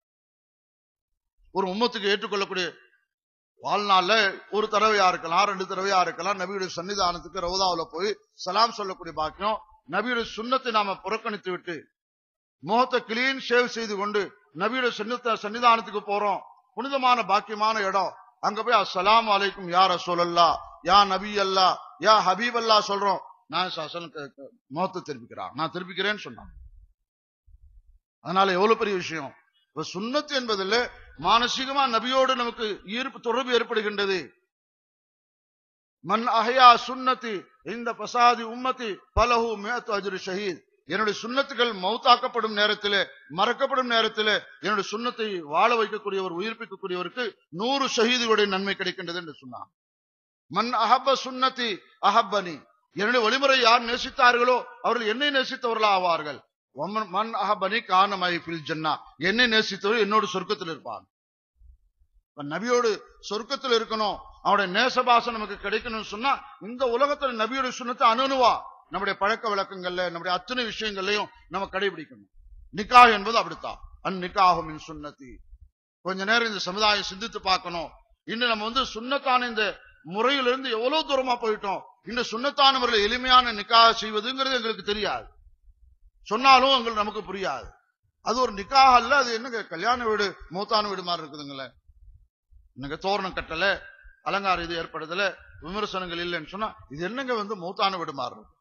ஒரு உம்மத்துக்கு ஏற்றுக்கொள்ளக்கூடிய வாழ்நாள்ல ஒரு தடவையா இருக்கலாம், 2 தடவையா இருக்கலாம், நபியுடைய சன்னிதானத்துக்கு ரவுதாவுல போய் சலாம் சொல்லக்கூடிய பாக்கியம். நபியுடைய சுன்னத்தை நாம புறக்கணித்து விட்டு முகத்தை கிளீன் ஷேவ் செய்து கொண்டு நபியுடைய சன்னிதானத்துக்கு போறோம். புனிதமான பாக்கியமான இடம். அங்க போய் அஸ்ஸலாமு அலைக்கும் யா ரசூலல்லா யா நபி அல்லா யா ஹபீப் அல்லா சொல்றோம். நான் முகத்தை திருப்பிக்கிறான், நான் திருப்பிக்கிறேன்னு சொன்னான். அதனால எவ்வளவு பெரிய விஷயம். சுன்னத்து என்பதில் மானசீகமா நபியோடு நமக்கு ஈர்ப்பு தொடர்பு ஏற்படுகின்றது. மன் அஹ்யா சுன்னதி இந்த பசாதி உம்மதி பலஹு மிஅத்து அஜ்ரு ஷஹீத். என்னுடைய சுன்னத்துகள் மௌத்தாக்கப்படும் நேரத்திலே, மறக்கப்படும் நேரத்திலே என்னுடைய சுன்னத்தை வாழ வைக்கக்கூடியவர், உயிர்ப்பிக்கக்கூடியவருக்கு 100 ஷஹீதுகளுடைய நன்மை கிடைக்கின்றது என்று சொன்னார். மன் அஹப்ப சுன்னதி அஹப்பனி. என்னுடைய வழிமுறை யார் நேசித்தார்களோ அவர்கள் என்னை நேசித்தவர்களா ஆவார்கள். மன் அஹப்பனி கானமை ஃபில் ஜன்னா. என்னை நேசித்தவர் என்னோட சொர்க்கத்தில் இருப்பான். நபியோடு சொர்க்கத்தில் இருக்கணும், அவருடைய நேசபாசம் நமக்கு கிடைக்கணும்னு சொன்னா இந்த உலகத்துல நபியோட சுன்னத்தை அணுவா நம்முடைய பழக்க வழக்கங்கள்ல, நம்முடைய அத்தனை விஷயங்கள்லையும் நம்ம கடைபிடிக்கணும். நிக்காஹ் என்பது அப்படித்தான். அந்நிக்காஹு மின் சுன்னதி. கொஞ்ச நேரம் இந்த சமுதாயம் சிந்தித்து பார்க்கணும். இன்னும் நம்ம சுன்னத்தான இந்த முறையிலிருந்து எவ்வளவு தூரமா போயிட்டோம். இந்த சுன்னத்தான முறையில் எளிமையான நிக்காஹ் செய்வதுங்கிறது எங்களுக்கு தெரியாது, சொன்னாலும் எங்களுக்கு நமக்கு புரியாது. அது ஒரு நிக்காஹ் அல்ல, அது என்னங்க கல்யாண வீடு மூத்தான வீடு மாதிரி இருக்குதுங்களே. என்னங்க தோரணம் கட்டல, அலங்கார இது ஏற்படுதல, விமர்சனங்கள் இல்லைன்னு சொன்னா இது என்னங்க மூத்தான வீடு மாதிரி இருக்கும்.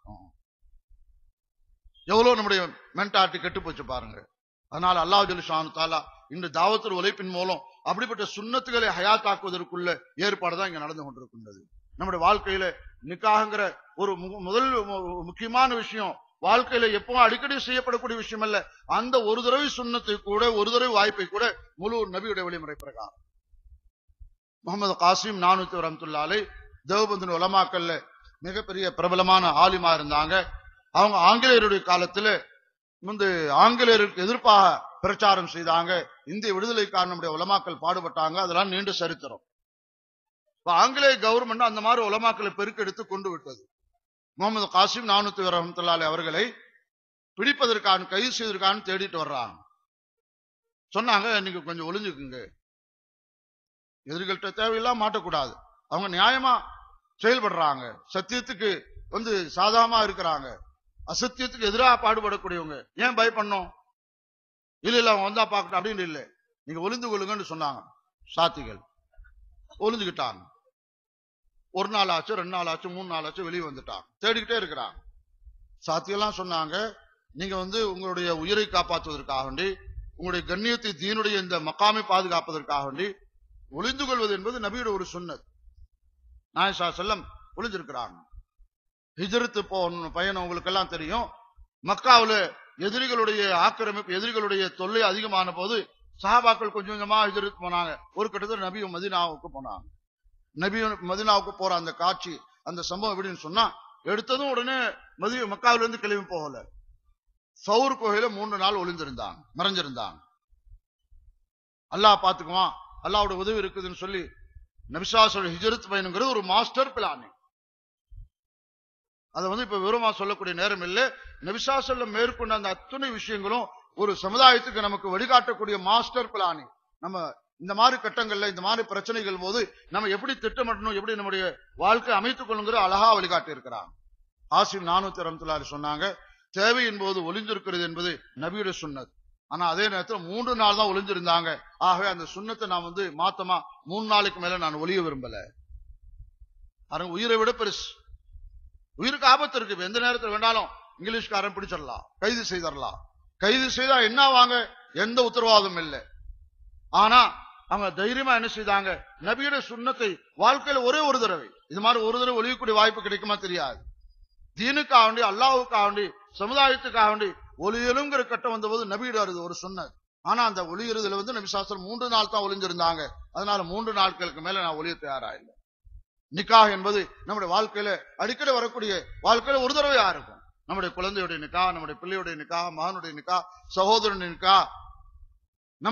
எவ்வளவு நம்முடைய மென்டாலிட்டி கெட்டு போச்சு பாருங்க. அதனால அல்லாஹ் ஜல்ல ஷானு தஆலா இந்த தாவத்துல் உழைப்பின் மூலம் அப்படிப்பட்ட சுன்னத்துகளை ஹயாத்தாக்குவதற்குள்ள ஏற்பாடுதான் இங்க நடந்து கொண்டிருக்கின்றது. நம்முடைய வாழ்க்கையில நிக்காஹ்ங்கிற ஒரு முதல் முக்கியமான விஷயம். வாழ்க்கையில எப்பவும் அடிக்கடி செய்யப்படக்கூடிய விஷயம் அல்ல. அந்த ஒரு தடவை சுன்னத்தை கூட, ஒரு தடவை வாய்ப்பை கூட முழு நபியுடைய வழிமுறை பிரகாரம். முகமது காசிம் நானூத்தி ரஹ்மத்துல்லாஹி அலைஹி தேவபந்தின் உலமாக்கல்ல மிகப்பெரிய பிரபலமான ஆலிமா இருந்தாங்க. அவங்க ஆங்கிலேயருடைய காலத்துல ஆங்கிலேயருக்கு எதிர்ப்பாக பிரச்சாரம் செய்தாங்க. இந்திய விடுதலைக்கான நம்முடைய உலமாக்கள் பாடுபட்டாங்க. அதெல்லாம் நீண்ட சரித்திரம். ஆங்கிலேய கவர்மெண்ட் அந்த மாதிரி உலமாக்களை பெருக்கெடுத்து கொண்டு விட்டது. முகமது காசிம் நானூத்தி ரஹ்மத்துல்லாஹி அலைஹி அவர்களை பிடிப்பதற்கான, கைது செய்வதற்கான தேடிட்டு வர்றாங்க. சொன்னாங்க, நீங்க கொஞ்சம் ஒளிஞ்சுக்குங்க, எதிரிகள்கிட்ட தேவையில்லாம் மாட்டக்கூடாது. அவங்க நியாயமா செயல்படுறாங்க, சத்தியத்துக்கு சாதாரணமா இருக்கிறாங்க, அசத்தியத்துக்கு எதிராக பாடுபடக்கூடியவங்க, ஏன் பயப்படணும்? இல்ல அவங்க வந்தா பாக்கட்டும் அப்படின்னு இல்லை, நீங்க ஒளிந்து கொள்ளுங்கன்னு சொன்னாங்க. சாத்திகள் ஒளிஞ்சுக்கிட்டாங்க. 1 நாள் ஆச்சு, 2 நாள் ஆச்சு, 3 நாள் ஆச்சு, வெளியே வந்துட்டாங்க. தேடிக்கிட்டே இருக்கிறாங்க. சாத்தியெல்லாம் சொன்னாங்க, நீங்க உங்களுடைய உயிரை காப்பாற்றுவதற்காக வேண்டி, உங்களுடைய கண்ணியத்தை தீனுடைய இந்த மக்காமை பாதுகாப்பதற்காக வேண்டி ஒளிந்து கொள்வது என்பது நபியோட ஒரு சுன்னத். நாயகம் ஸல்லல்லாஹு அலைஹி வஸல்லம் ஒளிஞ்சிருக்கிறாங்க. ஹிஜ்ரத் போன பயணம் உங்களுக்கு எல்லாம் தெரியும். மக்காவுல எதிரிகளுடைய ஆக்கிரமிப்பு, எதிரிகளுடைய தொல்லை அதிகமான போது சஹாபாக்கள் கொஞ்சம் கொஞ்சமா ஹிஜ்ரத் போனாங்க. ஒரு கட்டத்தில் நபி மதீனாவுக்கு போனாங்க. நபி மதீனாவுக்கு போற அந்த காட்சி, அந்த சம்பவம் எப்படின்னு சொன்னா, எடுத்ததும் உடனே மக்காவில இருந்து கிளம்பி போகல. சௌர் கோயில 3 நாள் ஒளிந்திருந்தாங்க, மறைஞ்சிருந்தாங்க. அல்லாஹ் பாத்துக்குவான், அல்லாஹ்வுடைய உதவி இருக்குதுன்னு சொல்லி நபி ஸல்லல்லாஹு அலைஹி வஸல்லம் ஹிஜ்ரத் பயணங்கிறது ஒரு மாஸ்டர் பிளானிங். அதை இப்ப விவரமா சொல்லக்கூடிய நேரம் இல்லை. நபி ஸல்லல்லாஹு அலைஹி வஸல்லம் மேற்கொண்ட அந்த அத்தனை விஷயங்களும் ஒரு சமுதாயத்துக்கு நமக்கு வழிகாட்டக்கூடிய மாஸ்டர் பிளானிங். நம்ம இந்த மாதிரி கட்டங்கள்ல, இந்த மாதிரி பிரச்சனைகள் போது நம்ம எப்படி திட்டமிடணும், எப்படி நம்முடைய வாழ்க்கை அமைத்துக் கொள்ளுங்கிற அழகா வழிகாட்டி இருக்கிறாங்க. ஆசிம் 400 ரஹ்மத்துல்லாஹி சொன்னாங்க, தேவையின் போது ஒளிஞ்சிருக்கிறது என்பது நபியுடைய சுன்னத். ஆனா அதே நேரத்தில் 3 நாள் தான் ஒளிஞ்சிருந்தாங்க. ஆகவே அந்த சுன்னத்தை நான் மாத்தமா 3 நாளைக்கு மேல நான் ஒளிய விரும்பல. உயிரை விட பெருசு, உயிருக்கு ஆபத்து இருக்கு. எந்த நேரத்தில் வேண்டாலும் இங்கிலீஷ்காரன் பிடிச்சிடலாம், கைது செய்தரலாம். கைது செய்தா என்ன வாங்க, எந்த உத்தரவாதம் இல்லை. ஆனா அவங்க தைரியமா என்ன செய்தாங்க, நபியுடைய சுன்னத்தை வாழ்க்கையில ஒரே ஒரு தடவை, இது மாதிரி ஒரு தடவை ஒளியக்கூடிய வாய்ப்பு கிடைக்குமா தெரியாது. தீனுக்காக வேண்டி, அல்லாஹ்வுக்காக வேண்டி, சமுதாயத்துக்காக வேண்டி ஒளியலுங்கிற கட்டம் வந்தபோது நபியுடைய ஒரு சுன்னத். ஆனா அந்த ஒளியறுதல நபி சாஸ்திரம் 3 நாள் தான் ஒளிஞ்சிருந்தாங்க. அதனால 3 நாட்களுக்கு மேல நான் ஒளிய தயாரா இல்லை. நிக்காஹ் என்பது நம்முடைய வாழ்க்கையில அடிக்கடி வரக்கூடிய, வாழ்க்கையில ஒரு தடவையா இருக்கும். நம்முடைய குழந்தையுடைய நிக்கா, நம்முடைய பிள்ளையுடைய நிக்கா, மகனுடைய நிக்கா, சகோதரனுடைய நிக்கா, நம்ம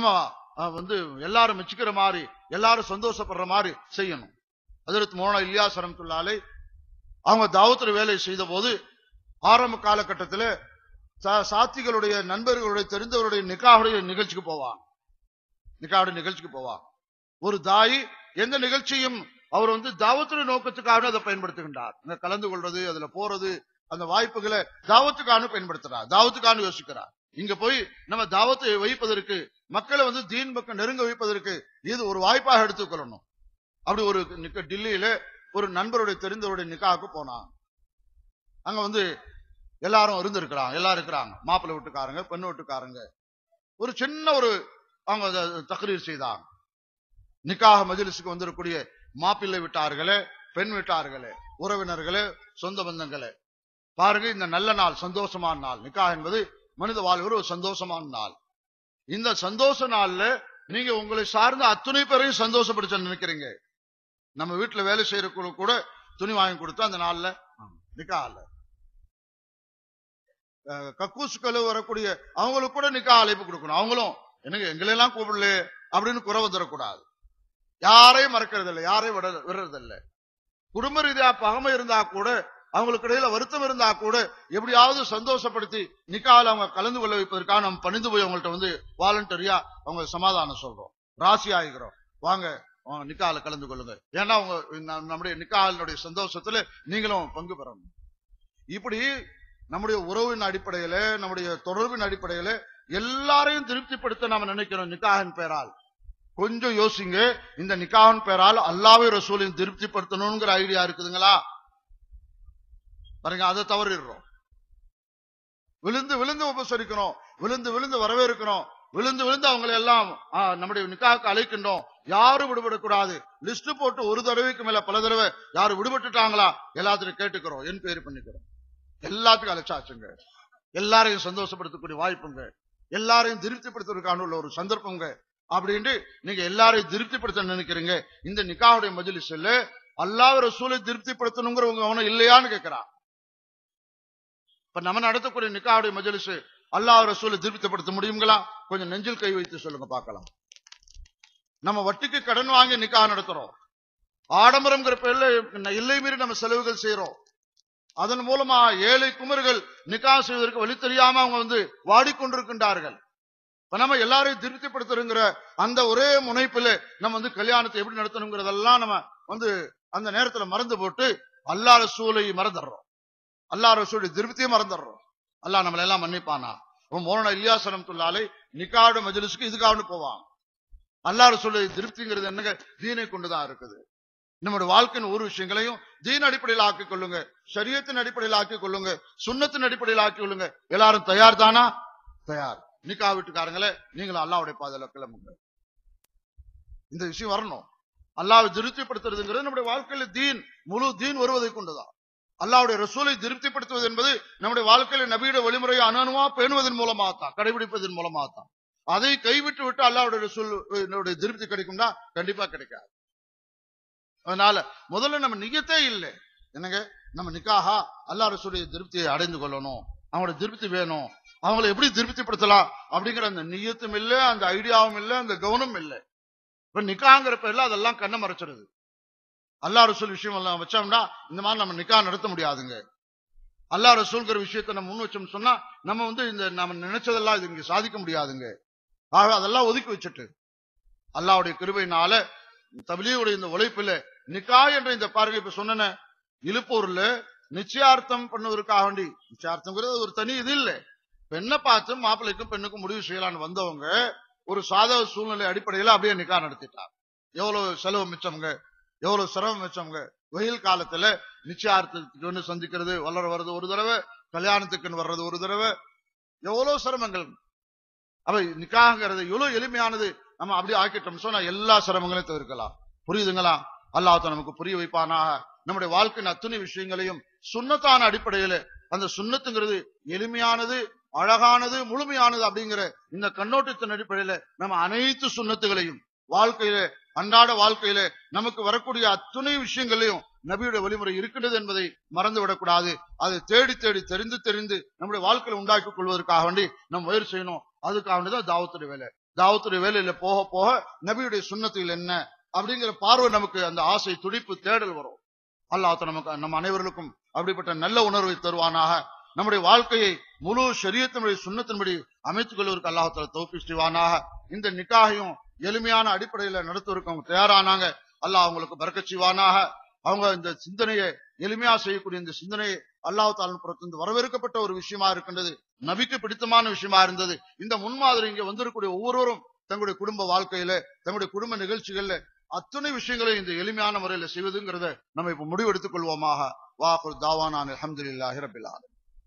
வந்து எல்லாரும் மெச்சுக்கிற மாதிரி, எல்லாரும் சந்தோஷப்படுற மாதிரி செய்யணும். ஹஜ்ரத் மௌலானா இல்யாஸ் ரஹ்மத்துல்லாஹி அவங்க தாவத்துடைய வேலை செய்த போது ஆரம்ப காலகட்டத்தில் சாத்திகளுடைய நண்பர்களுடைய தெரிந்தவருடைய நிக்காவுடைய நிகழ்ச்சிக்கு போவாங்க. ஒரு தாய் எந்த நிகழ்ச்சியும் அவர் வந்து தாவத்துடைய நோக்கத்துக்காக அதை பயன்படுத்துகின்றார். கலந்து கொள்றது, அதுல போறது, அந்த வாய்ப்புகளை தாவத்துக்கான பயன்படுத்துறார், தாவத்துக்கான யோசிக்கிறார். இங்க போய் நம்ம தாவத்தை வைப்பதற்கு, மக்களை வந்து தீன் பக்கம் நெருங்க வைப்பதற்கு இது ஒரு வாய்ப்பாக எடுத்துக்கொள்ளணும். அப்படி ஒரு டில்லியில ஒரு நண்பருடைய தெரிந்தவருடைய நிக்காவுக்கு போனாங்க. அங்க வந்து எல்லாரும் இருக்கிறாங்க, மாப்பிள்ளை வீட்டுக்காரங்க, பெண் வீட்டுக்காரங்க. ஒரு சின்ன அவங்க தக்ரீர் செய்தாங்க. நிக்காஹ மஜ்லிஸுக்கு வந்திருக்கக்கூடிய மாப்பிள்ளை விட்டார்களே, பெண் விட்டார்களே, உறவினர்களே, சொந்த பந்தங்களே, பாருங்க, இந்த நல்ல நாள், சந்தோஷமான நாள். நிக்காஹ் என்பது மனித வாழ்வில் ஒரு சந்தோஷமான நாள். இந்த சந்தோஷ நாள்ல நீங்க உங்களை சார்ந்த அத்துணை பேரையும் சந்தோஷப்படுத்த நினைக்கிறீங்க. நம்ம வீட்டுல வேலை செய்யறவங்களுக்கு கூட துணி வாங்கி கொடுத்து அந்த நாள்ல நிக்காஹ்ல கக்கூசுக்கள் வரக்கூடிய அவங்களுக்கு கூட நிக்காஹ் அழைப்பு கொடுக்கணும். அவங்களும் எனக்கு எங்களெல்லாம் கூப்பிடல அப்படின்னு குறை தரக்கூடாது. யாரையும் மறக்கிறது இல்லை, யாரையும் விடுறது இல்லை. குடும்ப ரீதியா பகமை இருந்தா கூட, அவங்களுக்கு இடையில வருத்தம் இருந்தா கூட எப்படியாவது சந்தோஷப்படுத்தி நிக்காஹ்ல அவங்க கலந்து கொள்ள வைப்பதற்காக நம்ம பணிந்து போய் அவங்கள்ட்ட வந்து வாலண்டரியா அவங்க சமாதானம் சொல்றோம், ராசி ஆகிறோம், வாங்க நிக்காஹ்ல கலந்து கொள்ளுங்க, ஏன்னா அவங்க நம்முடைய நிக்காஹ்னுடைய சந்தோஷத்துல நீங்களும் பங்கு பெறணும். இப்படி நம்முடைய உறவின் அடிப்படையில, நம்முடைய தொடர்பின் அடிப்படையில எல்லாரையும் திருப்திப்படுத்த நாம நினைக்கிறோம். நிக்காஹின் பெயரால் கொஞ்சம் யோசிங்க. இந்த நிக்காஹின் பெயரால் அல்லாஹ்வை ரசூலையும் திருப்திப்படுத்தணுங்கிற ஐடியா இருக்குதுங்களா? பாருங்க, அதை தவறிடுறோம். விழுந்து விழுந்து உபசரிக்கணும், விழுந்து விழுந்து வரவேற்கணும், விழுந்து விழுந்து அவங்களை எல்லாம் நம்முடைய நிக்காஹுக்கு அழைக்கின்றோம். யாரும் விடுபடக்கூடாது. லிஸ்ட் போட்டு ஒரு தடவைக்கு மேல பல தடவை யாரும் விடுபட்டுட்டாங்களா எல்லாத்தையும் கேட்டுக்கிறோம், என் பேரு பண்ணிக்கிறோம். எல்லாத்துக்கும் அழைச்சாச்சுங்க. எல்லாரையும் சந்தோஷப்படுத்தக்கூடிய வாய்ப்புங்க, எல்லாரையும் திருப்திப்படுத்துவதற்கான உள்ள ஒரு சந்தர்ப்பங்க. அப்படின்ட்டு நீங்க எல்லாரையும் திருப்திப்படுத்த நினைக்கிறீங்க. இந்த நிக்காஹுடைய மஜ்லிஸ்ல அல்லாஹ் ரசூலை திருப்திப்படுத்தணுங்கிற உங்க அவனை இல்லையான்னு கேட்கிறான். இப்ப நம்ம நடத்தக்கூடிய நிக்காஹுடைய மஜ்லிஸ் அல்லாஹ் ரசூலை திருப்திப்படுத்த முடியுங்களா? கொஞ்சம் நெஞ்சில் கை வைத்து சொல்லுங்க பார்க்கலாம். நம்ம வட்டிக்கு கடன் வாங்கி நிக்காஹ் நடத்துறோம். ஆடம்பரம்ங்கிற பேர்ல இல்லை மீறி நம்ம செலவுகள் செய்யறோம். அதன் மூலமா ஏழை குமர்கள் நிக்காஹ் செய்வதற்கு வழி தெரியாம அவங்க வந்து வாடிக்கொண்டிருக்கின்றார்கள். நம்ம எல்லாரையும் திருப்திப்படுத்துறங்கிற அந்த ஒரே முனைப்புல நம்ம வந்து கல்யாணத்தை எப்படி நடத்தணுங்கிறதெல்லாம் நம்ம வந்து அந்த நேரத்துல மறந்து போட்டு அல்லாஹ் ரசூலை மறந்துடுறோம், அல்லாஹ் ரசூலுடைய திருப்தியை மறந்துடுறோம். அல்லாஹ் நம்மள எல்லாம் மன்னிப்பானா? மௌலானா இல்யாஸ் ரஹ்மத்துல்லாஹி நிக்காஹ் மஜ்லிஸ்க்கு இதுக்காக போவாங்க. அல்லாஹ் ரசூலுடைய திருப்திங்கிறது என்னங்க? தீனை கொண்டுதான் இருக்குது. நம்முடைய வாழ்க்கையின் ஒரு விஷயங்களையும் தீன் அடிப்படையில் ஆக்கிக் கொள்ளுங்க, ஷரியத்தின் அடிப்படையில் ஆக்கிக் கொள்ளுங்க, சுன்னத்தின் அடிப்படையில் ஆக்கிக் கொள்ளுங்க. எல்லாரும் தயார் தானா? தயார். நிக்காஹ் வீட்டுக்காரங்களே, நீங்களும் அல்லாஹ்வுடைய பாதையில கிளம்புங்க. இந்த விஷயம் வரணும். அல்லாஹ்வை திருப்திப்படுத்துறதுங்கிறது நம்முடைய வாழ்க்கையில தீன், முழு தீன் வருவதை கொண்டுதான். அல்லாஹ்வுடைய ரசூலை திருப்திப்படுத்துவது என்பது நம்முடைய வாழ்க்கையில நபியுடைய வழிமுறையை அணுவா பேணுவதன் மூலமாகத்தான், கடைபிடிப்பதன் மூலமாகத்தான். அதை கைவிட்டு விட்டு அல்லாஹ்வுடைய ரசூலுடைய திருப்தி கிடைக்கும்னா கண்டிப்பா கிடைக்காது. அதனால முதல்ல நம்ம நியத்தே இல்லை என்னங்க, நம்ம நிக்காஹா அல்லாஹ் ரசூலுடைய திருப்தியை அடைந்து கொள்ளணும், அவங்களோட திருப்தி வேணும், அவங்களை எப்படி திருப்திப்படுத்தலாம் அப்படிங்கிற அந்த நியத்தும் இல்லை, அந்த ஐடியாவும் இல்லை, அந்த கவனம் இல்லை. இப்ப நிக்காங்கிற பேர்ல அதெல்லாம் கண்ணை மறைச்சிருது. அல்லாஹ் ரசூல் விஷயம் எல்லாம் வச்சோம்னா இந்த மாதிரி நம்ம நிக்காஹ் நடத்த முடியாதுங்க. அல்லாஹ் ரசூல்ங்கிற விஷயத்தை நம்ம முன் வச்சோம்னு சொன்னா நம்ம வந்து இந்த நம்ம நினைச்சதெல்லாம் இது இங்க சாதிக்க முடியாதுங்க. ஆக அதெல்லாம் ஒதுக்கி வச்சுட்டு அல்லாஹ்வுடைய கிருபையினால தப்லீகுடைய இந்த உழைப்புல நிக்காஹ் என்ற இந்த பாருங்க, இப்ப சொன்ன இழுப்பூர்ல நிச்சயார்த்தம் பண்ணுவதற்காக வேண்டி, நிச்சயார்த்தம்ங்கிறது ஒரு தனி இது இல்லை, பெண்ணை பார்த்து மாப்பிள்ளைக்கும் பெண்ணுக்கும் முடிவு செய்யலான்னு வந்தவங்க ஒரு சாதக சூழ்நிலை அடிப்படையில அப்படியே நிக்காஹ் நடத்திட்டாங்க. எவ்வளவு செலவு மிச்சம்ங்க, எவ்வளவு சிரமம் மிச்சம்ங்க. வெயில் காலத்துல நிச்சயார்த்தத்துக்கு சந்திக்கிறது வளர வர்றது ஒரு தடவை, கல்யாணத்துக்குன்னு வர்றது ஒரு தடவை, எவ்வளவு சிரமங்கள். அப்ப நிக்காஹ்ங்கிறது எவ்வளவு எளிமையானது, நம்ம அப்படியே ஆக்கிட்டோம் சொன்னா எல்லா சிரமங்களையும் தவிர்க்கலாம். புரியுதுங்களா? அல்லாஹ் நமக்கு புரிய வைப்பானாக. நம்முடைய வாழ்க்கையின் அத்தனை விஷயங்களையும் சுன்னத்தான அடிப்படையில, அந்த சுன்னத்துங்கிறது எளிமையானது, அழகானது, முழுமையானது அப்படிங்கிற இந்த கண்ணோட்டத்தின் அடிப்படையில நம்ம அனைத்து சுன்னத்துகளையும் வாழ்க்கையில, அன்றாட வாழ்க்கையில நமக்கு வரக்கூடிய அத்துணை விஷயங்களையும் நபியுடைய வழிமுறை இருக்கின்றது என்பதை மறந்து விடக்கூடாது. அதை தேடி தேடி தெரிந்து நம்முடைய வாழ்க்கையில உண்டாக்கிக் கொள்வதற்காக வேண்டி நம்ம முயற்சி செய்யணும். அதுக்காக வேண்டிதான் தாவத்துடைய வேலை. தாவத்துடைய வேலையில போக போக நபியுடைய சுன்னத்தில் என்ன அப்படிங்கிற பார்வை நமக்கு அந்த ஆசை துடிப்பு தேடல் வரும். அல்லாஹ் நமக்கு நம் அனைவர்களுக்கும் அப்படிப்பட்ட நல்ல உணர்வை தருவானாக. நம்முடைய வாழ்க்கையை முழு ஷரியத்தினுடைய சுன்னத்தின்படி அமைத்துக் கொள்வதற்கு அல்லாஹ் தௌஃபீக் செய்வானாக. இந்த நிக்காஹையும் எளிமையான அடிப்படையில நடத்துவதற்கு அவங்க தயாரானாங்க. அல்லாஹ் அவங்களுக்கு பரக்கத் செய்வானாக. அவங்க இந்த சிந்தனையை எளிமையா செய்யக்கூடிய இந்த சிந்தனையை அல்லாஹ் தஆலா புறத்திலிருந்து வரவேற்கப்பட்ட ஒரு விஷயமா இருக்கின்றது. நபிக்கு பிடித்தமான விஷயமா இருந்தது. இந்த முன்மாதிரி இங்க வந்திருக்கக்கூடிய ஒவ்வொருவரும் தங்களுடைய குடும்ப வாழ்க்கையில தங்களுடைய குடும்ப நிகழ்ச்சிகள்ல அத்தனை விஷயங்களை இந்த எளிமையான முறையில செய்வதுங்கிறத நம்ம இப்ப முடிவெடுத்துக் கொள்வோமாக. வாகுர் தாவானா அல்ஹம்துலில்லாஹி ரப்பில் ஆலமீன்.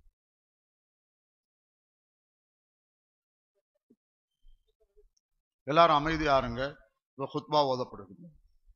எல்லாரும் அமைதியா இருங்க. இப்ப குத்பா ஓதப்படுகிறது.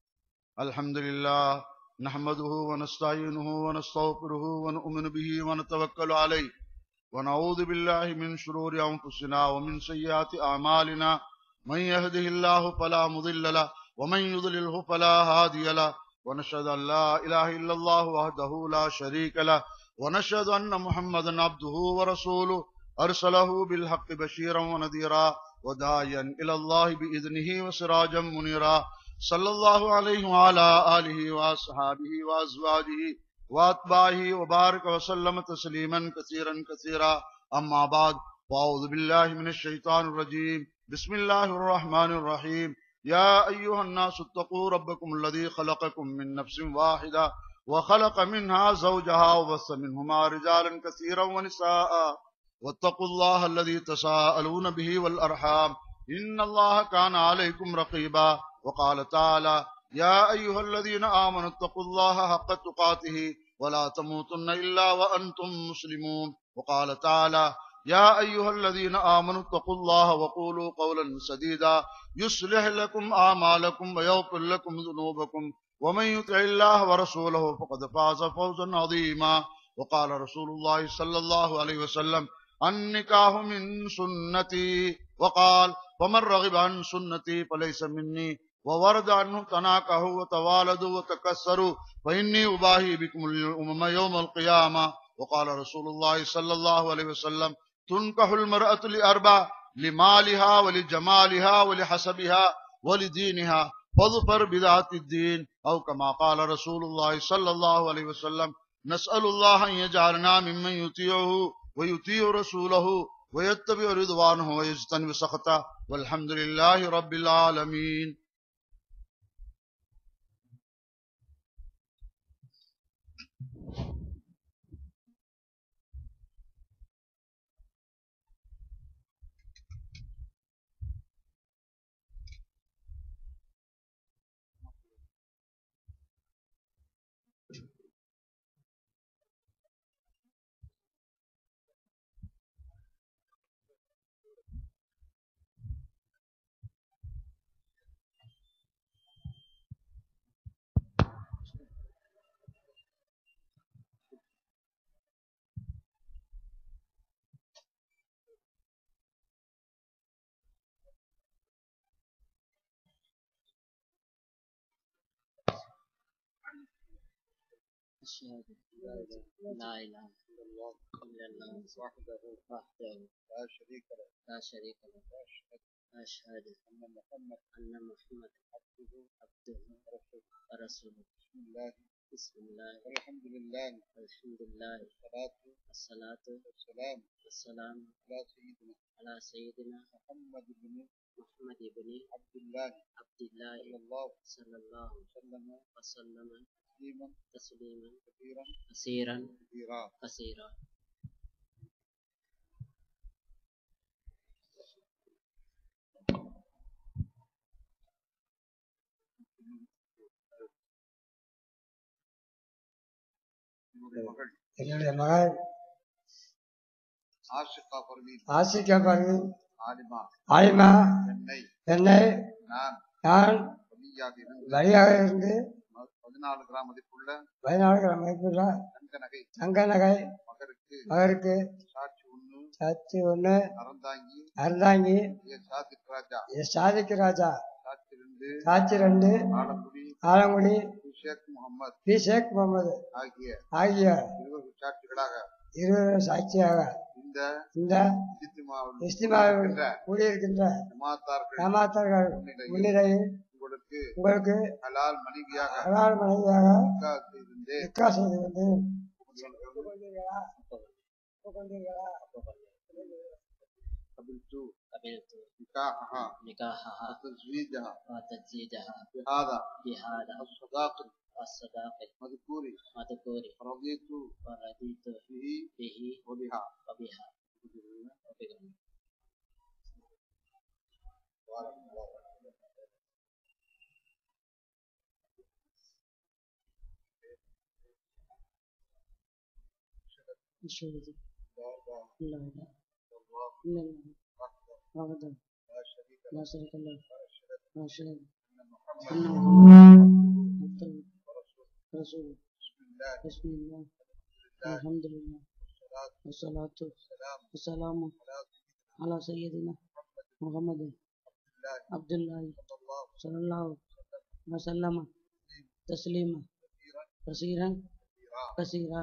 அல்ஹம்துலில்லாஹ் நஹ்மதுஹு வ நஸ்தஈனுஹு வ நஸ்தக்ஃபிருஹு வ நு'மினு பிஹி வ நதவக்கலு அலைஹி வ நஊது பில்லாஹி மின் ஷுரூரி அன்ஃபுஸினா வ மின் ஸய்யிஆத்தி அஅமாலினா மன் யஹ்திஹில்லாஹு ஃபலா முضில்ல லஹு வ மன் யுضللஹு ஃபலா ஹாதிய லஹு வ நஷ்ஹது அன் லா இலாஹ இல்லல்லாஹு வஹ்தஹு லா ஷரீக லஹு வ நஷ்ஹது அன்ன முஹம்மதன் அப்துஹு வ ரசூலுஹு அர்ஸலஹு பில் ஹக்கி பஷீரன் வ நதீரா وداعيا إلى الله بإذنه وسراجا منيرا صلى الله عليه وعلى آله وأصحابه وأزواجه وأتباعه وبارك وسلم تسليما كثيرا كثيرا. أما بعد فأعوذ بالله من الشيطان الرجيم. بسم الله الرحمن الرحيم. يا أيها الناس اتقوا ربكم الذي خلقكم من نفس واحدة وخلق منها زوجها وبث منهما رجالا كثيرا ونساء واتقوا الله الذي تساءلون به والأرحام إن الله كان عليكم رقيبا. وقال تعالى يا أيها الذين آمنوا اتقوا الله حق تقاته ولا تموتن إلا وأنتم مسلمون. وقال تعالى يا أيها الذين آمنوا اتقوا الله وقولوا قولا سديدا يصلح لكم أعمالكم ويغفر لكم ذنوبكم ومن يطع الله ورسوله فقد فاز فوزا عظيما. وقال رسول الله صلى الله عليه وسلم النكاح من سنتي وقال ومن رغب عن سنتي فليس مني وورد عنه تناكحوا وتوالدوا وتكسروا فإني أباهي بكم الأمم يوم القيامة. وقال رسول الله صلى الله عليه وسلم تنكح المرأة لأربع لمالها ولجمالها ولحسبها ولدينها فاظفر بذات الدين أو كما قال رسول الله صلى الله عليه وسلم. نسأل الله أن يجعلنا ممن يطيعه ويطيع رسوله ويتبع رضوانه ويجتنب سخطه والحمد لله رب العالمين. أشهد أن لا إله إلا الله وحده لا شريك له وأشهد أن محمد عبده ورسوله. بسم الله الحمد لله والصلاة والسلام على سيدنا محمد بن عبد الله صلى الله وسلم تسليما كثيرا كثيرا. என்னுடைய மகள் ஆஷிகா பர்வீன் ஆலிமா என்னை நான் வழியாக இருந்து 14 கிராம் மதிப்புள்ள தங்க நகை மகருக்கு சாட்சி ஒன்று அறந்தாங்கி சாதிக்கு ராஜா சாட்சி 2 ஆலங்குடி பி ஷேக் முகமது ஆகிய 20 சாட்சியாக இந்த இஸ்திமாவில் கூடியிருக்கின்ற ஜமாத்தார்கள் முன்னிலையில் உங்களுக்கு ஹலால் மனைவியாக நிக்காஹ் செய்து வந்தேன். قبلت نكاحها وتزويجها بهذا الصداق مذكور رضيت به وبها لا شريك له وأشهد أن محمدا رسول بسم الله الحمد لله والصلاة والسلام على سيدنا محمد عبد الله صلى الله وسلم تسليما كثيرا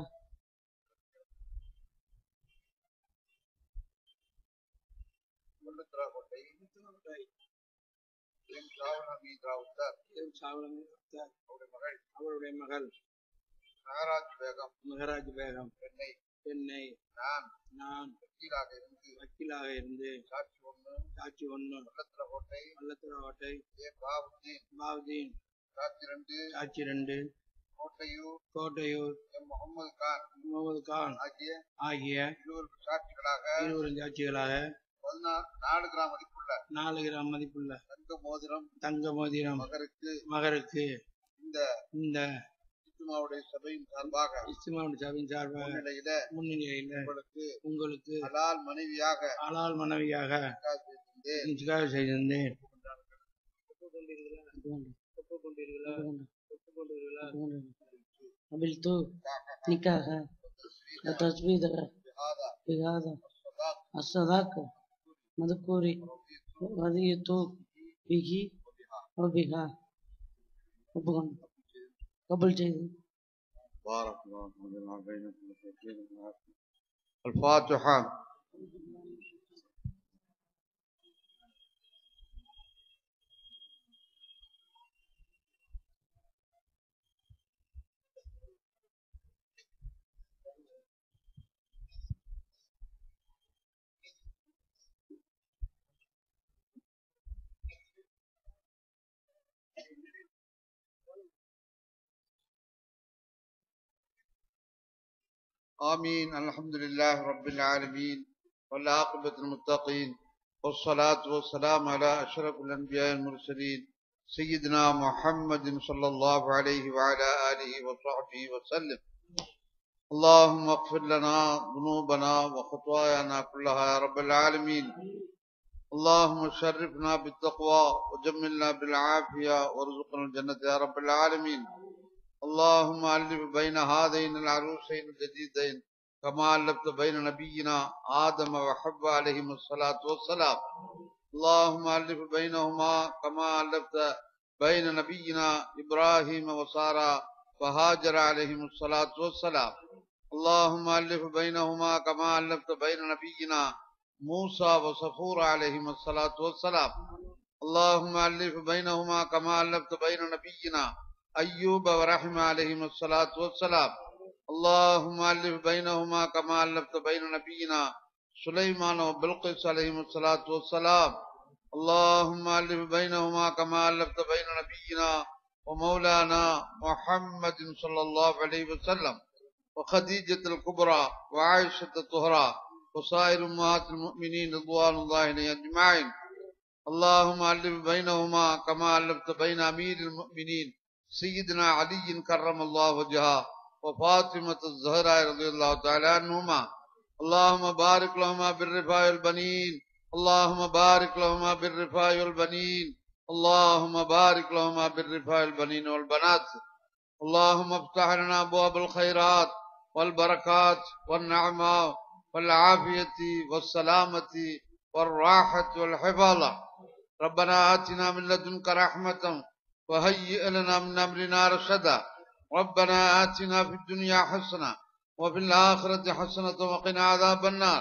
அவருடைய மகள் மெஹராஜ் பேகம் பெண்ணை நான் வக்கீலாக இருந்து சாட்சி ஒன்று வல்லத்துறை பாவுதீன் சாட்சி 2 கோட்டையூர் முகமது கான் ஆகிய 20 சாட்சிகளாக 4 கிராம் மதிப்புள்ள தங்க மோதிரம் மகருக்கு இந்த இஸ்திமாவுடைய சபையின் சார்பாக முன்னிலையில உங்களுக்கு ஹலால் மனைவியாக நிக்காஹ் செய்திருந்தேன். قبلت نكاحها وتزويجها بهذا الصداق مذكور رضيت به وبها قبل جيد. بارك الله بينكم الفاتحة. آمين. الحمد لله رب العالمين والعاقبة المتقين والصلاة والسلام على أشرف الأنبياء المرسلين سيدنا محمد صلى الله عليه وعلى آله وصحبه وسلم. اللهم اغفر لنا ذنوبنا وخطايانا كلها يا رب العالمين. اللهم شرفنا بالتقوى وجملنا بالعافية وارزقنا الجنة يا رب العالمين. اللهم ألف بين هذين العروسين الجديدين كما ألفت بين نبينا آدم وحواء عليهم الصلاة والسلام. اللهم ألف بينهما كما ألفت بين نبينا إبراهيم وسارة وهاجر عليهم الصلاة والسلام. اللهم ألف بينهما كما ألفت بين نبينا موسى وصفور عليهم الصلاة والسلام. اللهم ألف بينهما كما ألفت بين نبينا أيوب ورحمة عليهم الصلاة والسلام. اللهم ألف بينهما كما ألفت بين نبينا سليمان وبلقيس عليهم الصلاة والسلام. اللهم ألف بينهما كما ألفت بين نبينا ومولانا محمد صلى الله عليه وسلم وخديجة الكبرى وعائشة الطهرى وسائر أمهات المؤمنين رضوان الله عليهم أجمعين. اللهم ألف بينهما كما ألفت بين أمير المؤمنين سيدنا علي كرم الله وجهه وفاطمة الزهراء رضي الله تعالى عنهما. اللهم بارك لهما بالرفاء والبنين. اللهم بارك لهما بالرفاء والبنين. اللهم بارك لهما بالرفاء والبنين والبنات. اللهم افتح لنا أبواب الخيرات والبركات والنعمة والعافية والسلامة والراحة والحفاظة. ربنا آتنا من لدنك رحمة وهيئ لنا من أمرنا رشدا. ربنا آتنا في الدنيا حسنة وفي الآخرة حسنة وقنا عذاب النار.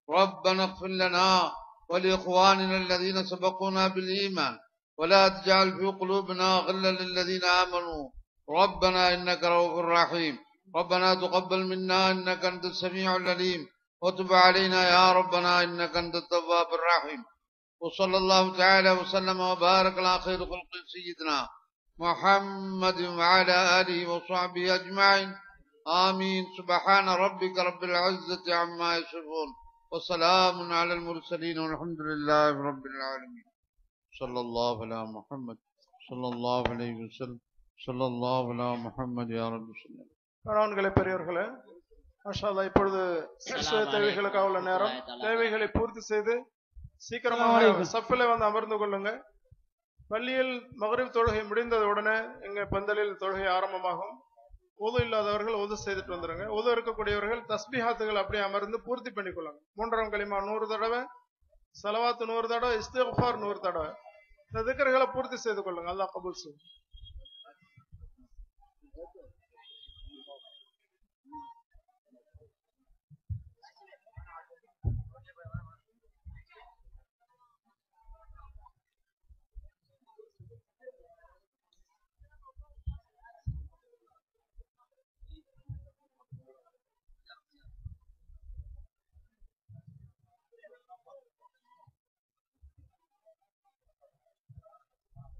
ربنا اغفر لنا ولإخواننا الذين سبقونا بالإيمان ولا تجعل في قلوبنا غلا للذين آمنوا ربنا إنك رؤوف رحيم. ربنا تقبل منا إنك أنت السميع العليم وتب علينا يا ربنا إنك أنت التواب الرحيم. وصلى الله تعالى وسلم وبارك على خير خلق سيدنا محمد وعلى آله وصحبه أجمعين. آمين. سبحان ربك رب العزة عما يصفون وسلام على المرسلين والحمد لله رب العالمين. صلى الله على محمد صلى الله عليه وسلم صلى الله على محمد يا رب صلى. கணவன்களே, பெரியவர்களே, மாஷா அல்லாஹ், இப்பொழுது சுய தேவைகளுக்காக உள்ள நேரம். தேவைகளை பூர்த்தி செய்து சீக்கிரமாக சஃபில் வந்து அமர்ந்து கொள்ளுங்க. பள்ளியில் மக்ரிப் தொழுகை முடிந்தது உடனே எங்க பந்தலில் தொழுகை ஆரம்பமாகும். உது இல்லாதவர்கள் உது செய்துட்டு வந்துருங்க. உது இருக்கக்கூடியவர்கள் தஸ்பீஹாத்துகள் அப்படியே அமர்ந்து பூர்த்தி பண்ணிக்கொள்ளுங்க. 3ஆம் கலிமா 100 தடவை, ஸலவாத் 100 தடவை, இஸ்திக்ஃபார் 100 தடவை. இந்த திக்ர்களை பூர்த்தி செய்து கொள்ளுங்க. அல்லாஹ் கபூல் செய்யும்.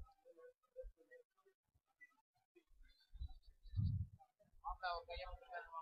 ஒரு கையை